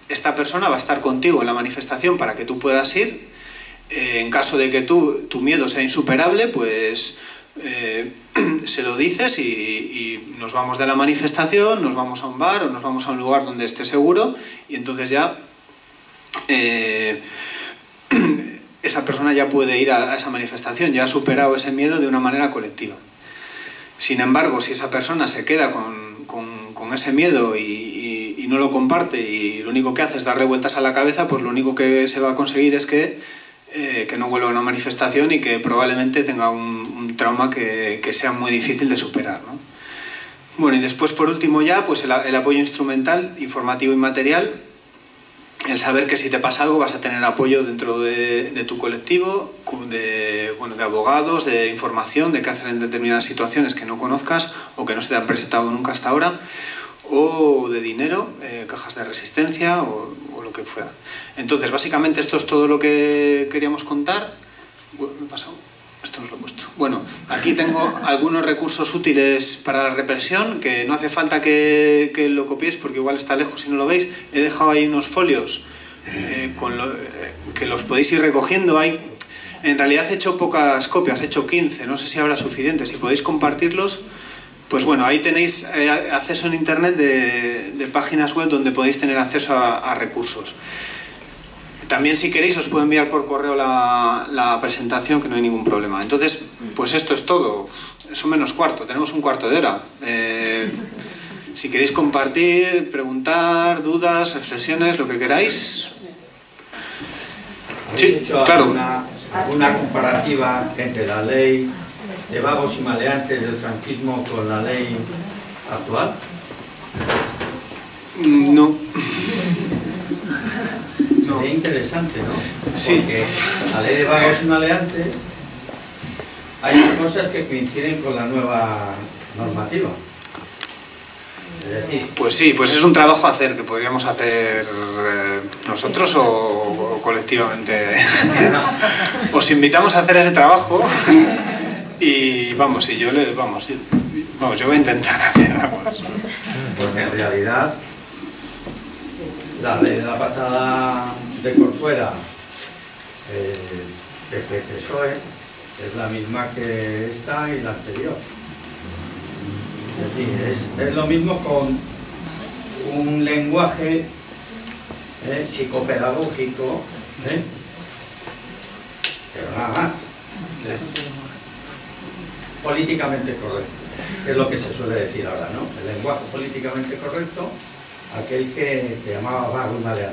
Speaker 1: esta persona va a estar contigo en la manifestación para que tú puedas ir. Eh, en caso de que tú, tu miedo sea insuperable, pues eh, se lo dices y, y nos vamos de la manifestación, nos vamos a un bar o nos vamos a un lugar donde esté seguro, y entonces ya eh, esa persona ya puede ir a, a esa manifestación, ya ha superado ese miedo de una manera colectiva. Sin embargo, si esa persona se queda con, con, con ese miedo y, y, y no lo comparte y lo único que hace es darle vueltas a la cabeza, pues lo único que se va a conseguir es que Eh, que no vuelva a una manifestación y que probablemente tenga un, un trauma que, que sea muy difícil de superar, ¿no? Bueno, y después, por último ya, pues el, el apoyo instrumental, informativo y material, el saber que si te pasa algo vas a tener apoyo dentro de, de tu colectivo, de, bueno, de abogados, de información, de qué hacer en determinadas situaciones que no conozcas o que no se te han presentado nunca hasta ahora, o de dinero, eh, cajas de resistencia o, o lo que fuera. Entonces, básicamente esto es todo lo que queríamos contar. Bueno, me he pasado. Esto os lo he puesto. Bueno, aquí tengo algunos recursos útiles para la represión, que no hace falta que, que lo copiéis porque igual está lejos si no lo veis. He dejado ahí unos folios eh, con lo, eh, que los podéis ir recogiendo. Hay, en realidad he hecho pocas copias, he hecho quince, no sé si habrá suficiente. Si podéis compartirlos, pues bueno, ahí tenéis eh, acceso en internet de, de páginas web donde podéis tener acceso a, a recursos. También, si queréis, os puedo enviar por correo la, la presentación, que no hay ningún problema. Entonces, pues esto es todo. Eso menos cuarto, tenemos un cuarto de hora. Eh, si queréis compartir, preguntar, dudas, reflexiones, lo que queráis.
Speaker 3: ¿Habéis
Speaker 1: Sí,
Speaker 3: hecho
Speaker 1: claro.
Speaker 3: alguna, alguna comparativa entre la ley de vagos y maleantes del franquismo con la ley actual?
Speaker 1: No.
Speaker 3: Sería interesante, ¿no?
Speaker 1: Sí.
Speaker 3: Porque la ley de vagos y maleantes hay cosas que coinciden con la nueva normativa. Es decir,
Speaker 1: Pues sí, pues es un trabajo a hacer, que podríamos hacer eh, nosotros o, o colectivamente. Os invitamos a hacer ese trabajo y vamos, y yo le, vamos, yo, vamos, yo voy a intentar hacer algo.
Speaker 3: porque en realidad la ley de la patada de Corcuera eh, de P P S O E es la misma que esta y la anterior. Es decir, es, es lo mismo con un lenguaje eh, psicopedagógico, ¿eh? pero nada más. Es políticamente correcto, es lo que se suele decir ahora, ¿no? El lenguaje políticamente correcto, aquel que, que llamaba vago y maleante.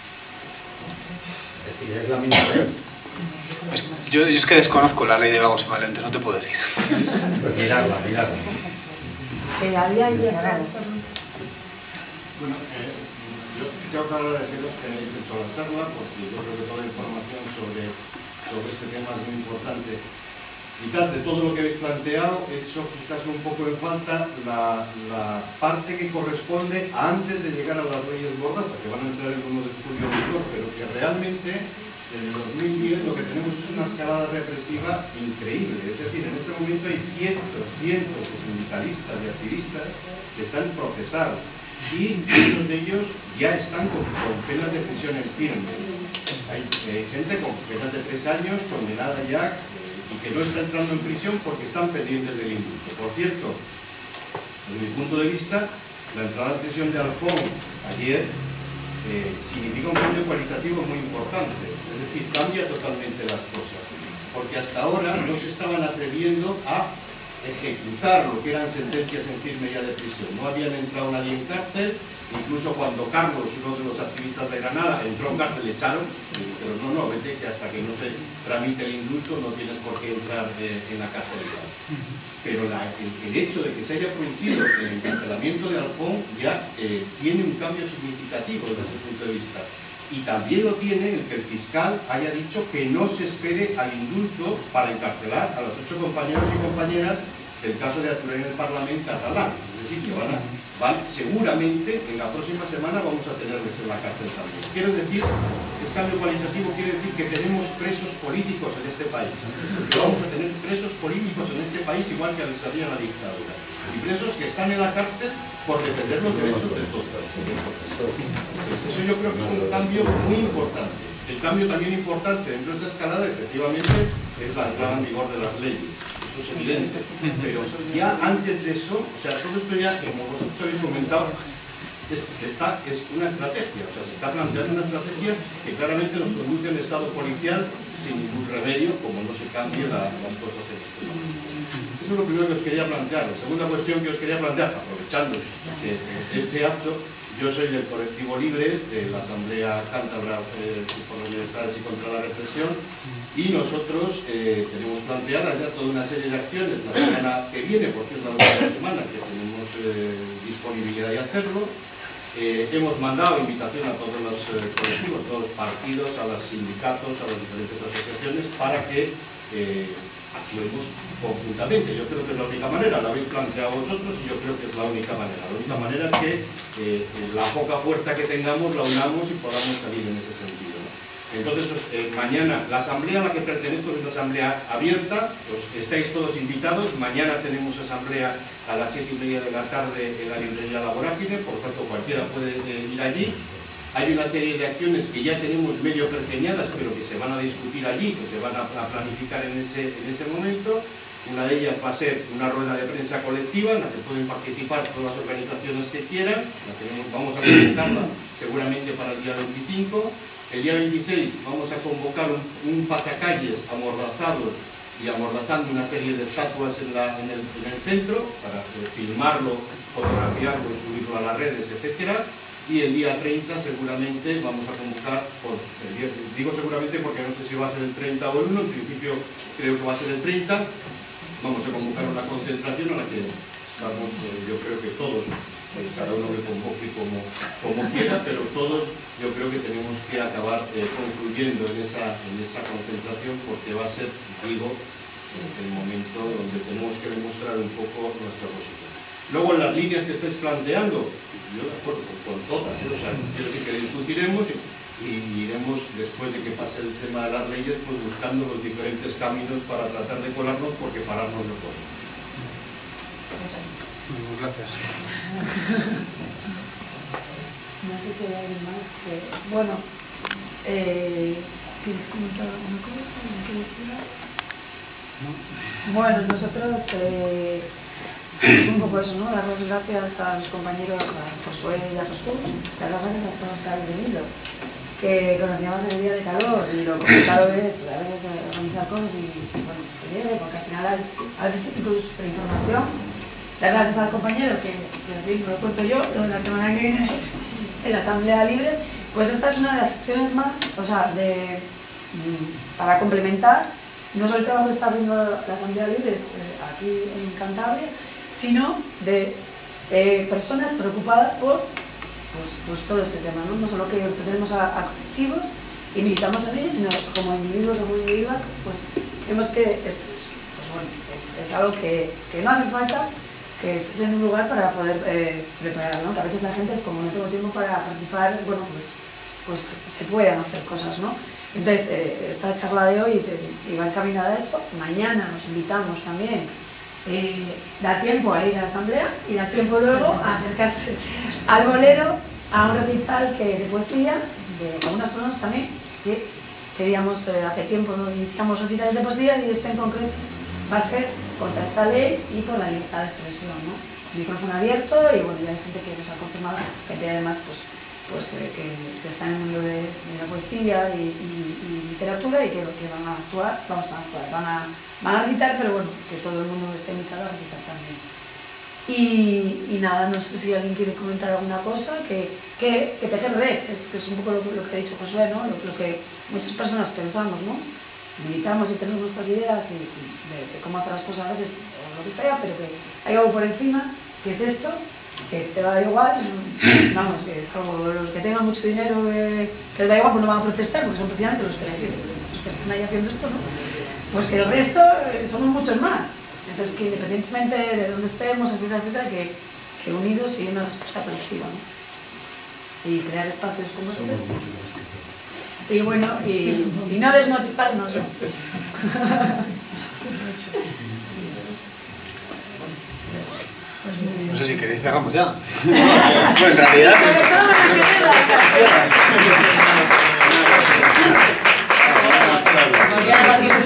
Speaker 3: Es decir, es la misma ley.
Speaker 1: Es, yo, yo es que desconozco la ley de vagos y maleantes, no te puedo decir.
Speaker 3: Pues mirarla, mirarla.
Speaker 4: Eh, había llegado.
Speaker 5: Bueno, eh, yo tengo que agradeceros que hayáis hecho la charla, porque yo creo que toda la información sobre, sobre este tema es muy importante. Quizás de todo lo que habéis planteado, he hecho quizás un poco en falta la, la parte que corresponde a antes de llegar a las leyes Mordaza, que van a entrar en uno de estudio mayor, pero que realmente en el dos mil diez lo que tenemos es una escalada represiva increíble. Es decir, en este momento hay cientos, cientos de sindicalistas y activistas que están procesados y muchos de ellos ya están con, con penas de prisión en firme. Hay eh, gente con penas de tres años condenada ya y que no está entrando en prisión porque están pendientes del indulto. Por cierto, desde mi punto de vista, la entrada en prisión de Alfón ayer eh, significa un cambio cualitativo muy importante. Es decir, cambia totalmente las cosas. Porque hasta ahora no se estaban atreviendo a ejecutar lo que eran sentencias en firme ya de prisión. No habían entrado nadie en cárcel. Incluso cuando Carlos, uno de los activistas de Granada, entró en cárcel, le echaron, pero no, no, vete que hasta que no se tramite el indulto no tienes por qué entrar eh, en la cárcel. Pero la, el, el hecho de que se haya producido el encarcelamiento de Alfón ya eh, tiene un cambio significativo desde ese punto de vista. Y también lo tiene el que el fiscal haya dicho que no se espere al indulto para encarcelar a los ocho compañeros y compañeras del caso de Aturén en el Parlamento catalán. Es decir, que van a, van, seguramente en la próxima semana vamos a tenerles en la cárcel también. Quiero decir, el cambio cualitativo quiere decir que tenemos presos políticos en este país. Que vamos a tener presos políticos en este país igual que les había la dictadura. y presos que están en la cárcel por defender los derechos de todos. Eso yo creo que es un cambio muy importante. El cambio también importante dentro de esta escalada, efectivamente, es la entrada en vigor de las leyes. Eso es evidente. Pero ya antes de eso, o sea, todo esto ya, como vosotros habéis comentado, Es, está, es una estrategia, o sea, se está planteando una estrategia que claramente nos conduce al estado policial sin ningún remedio, como no se cambie la, las cosas en este momento. Eso es lo primero que os quería plantear. La segunda cuestión que os quería plantear, aprovechando eh, este acto, yo soy del colectivo Libres, de la Asamblea Cántabra eh, por las Libertades y contra la Represión, y nosotros eh, tenemos planteadas ya toda una serie de acciones la semana que viene, porque es la última semana que tenemos eh, disponibilidad de hacerlo. Eh, hemos mandado invitación a todos los eh, colectivos, a todos los partidos, a los sindicatos, a las diferentes asociaciones, para que eh, actuemos conjuntamente. Yo creo que es la única manera, lo habéis planteado vosotros y yo creo que es la única manera. La única manera es que eh, la poca fuerza que tengamos la unamos y podamos salir en ese sentido, ¿no? Entonces, eh, mañana, la asamblea a la que pertenezco es una asamblea abierta, os estáis todos invitados. Mañana tenemos asamblea a las siete y media de la tarde en la librería La Vorágine, por tanto cualquiera puede eh, ir allí. Hay una serie de acciones que ya tenemos medio pergeñadas, pero que se van a discutir allí, que se van a, a planificar en ese, en ese momento. Una de ellas va a ser una rueda de prensa colectiva, en la que pueden participar todas las organizaciones que quieran. La tenemos, vamos a convocarla seguramente para el día veinticinco. El día veintiséis vamos a convocar un, un pasacalles amordazados y amordazando una serie de estatuas en, la, en, el, en el centro para eh, filmarlo, fotografiarlo y subirlo a las redes, etcétera. Y el día treinta seguramente vamos a convocar, por, el día, digo seguramente porque no sé si va a ser el treinta o el uno, en principio creo que va a ser el treinta, vamos a convocar una concentración a la que estamos, eh, yo creo que todos, eh, cada uno que convoque como, como quiera, pero todos yo creo que tenemos que acabar eh, confluyendo en esa, en esa concentración, porque va a ser, digo, el momento donde tenemos que demostrar un poco nuestra posición. Luego, en las líneas que estáis planteando, yo de acuerdo con, con todas, ¿eh? O sea, quiero decir que discutiremos y, y iremos, después de que pase el tema de las leyes, pues buscando los diferentes caminos para tratar de colarnos, porque pararnos no podemos.
Speaker 1: Muchas gracias.
Speaker 4: No sé si hay alguien más que... Bueno, eh, ¿quieres comentar alguna cosa? ¿No quieres decir nada? No. Bueno, nosotros, eh, es un poco eso, ¿no? Dar las gracias a los compañeros, a Josué y a Jesús, dar las gracias a todos los que han venido, que conocíamos el día de calor y lo complicado es a veces organizar cosas y, bueno, pues que llegue, porque al final hay, a veces incluso por información. Dar gracias al compañero, que, que así lo cuento yo, la semana que viene en la Asamblea Libres, pues esta es una de las secciones más, o sea, de, para complementar no solo el trabajo que está haciendo la Asamblea Libres eh, aquí en Cantabria, sino de eh, personas preocupadas por pues, pues todo este tema, ¿no? No solo que pertenecemos a, a colectivos y militamos en ellos, sino como individuos o como individuas, pues creemos que esto es, pues, bueno, es, es algo que, que no hace falta, que estés en un lugar para poder eh, preparar, ¿no? Que a veces la gente es como no tengo tiempo para participar, bueno, pues, pues se pueden hacer cosas, ¿no? Entonces, eh, esta charla de hoy te, va encaminada a eso. Mañana nos invitamos también, eh, da tiempo a ir a la asamblea y da tiempo luego a acercarse al bolero, a un recital que, de poesía, de algunas personas también, que queríamos, eh, hace tiempo no iniciamos recitales de poesía y este en concreto va a ser contra esta ley y por la libertad de expresión, ¿no? Micrófono abierto y bueno, ya hay gente que nos ha confirmado, gente además pues, pues, eh, que, que está en el mundo de, de la poesía y, y, y literatura y que, que van a actuar, vamos a actuar, van a, van a recitar, pero bueno, que todo el mundo esté invitado a recitar también. Y, y nada, no sé si alguien quiere comentar alguna cosa, que, que, que tejer res, es, que es un poco lo, lo que ha dicho Josué, ¿no? Lo, lo que muchas personas pensamos, ¿no? Militamos y tenemos nuestras ideas y, y de, de cómo hacer las cosas a veces, o lo que sea, pero que hay algo por encima, que es esto, que te va a dar igual, vamos, que es algo, los que tengan mucho dinero, eh, que les da igual, pues no van a protestar, porque son precisamente los que, los que están ahí haciendo esto, ¿no? Pues que el resto eh, somos muchos más. Entonces, que independientemente de dónde estemos, etcétera, etcétera, que, que unidos y una respuesta colectiva, ¿no? Y crear espacios como estos. Y bueno, y, y no desmotivarnos, ¿no?
Speaker 1: sé si queréis cerramos ya. Bueno, en realidad...
Speaker 4: Sobre todo lo que es la cartera.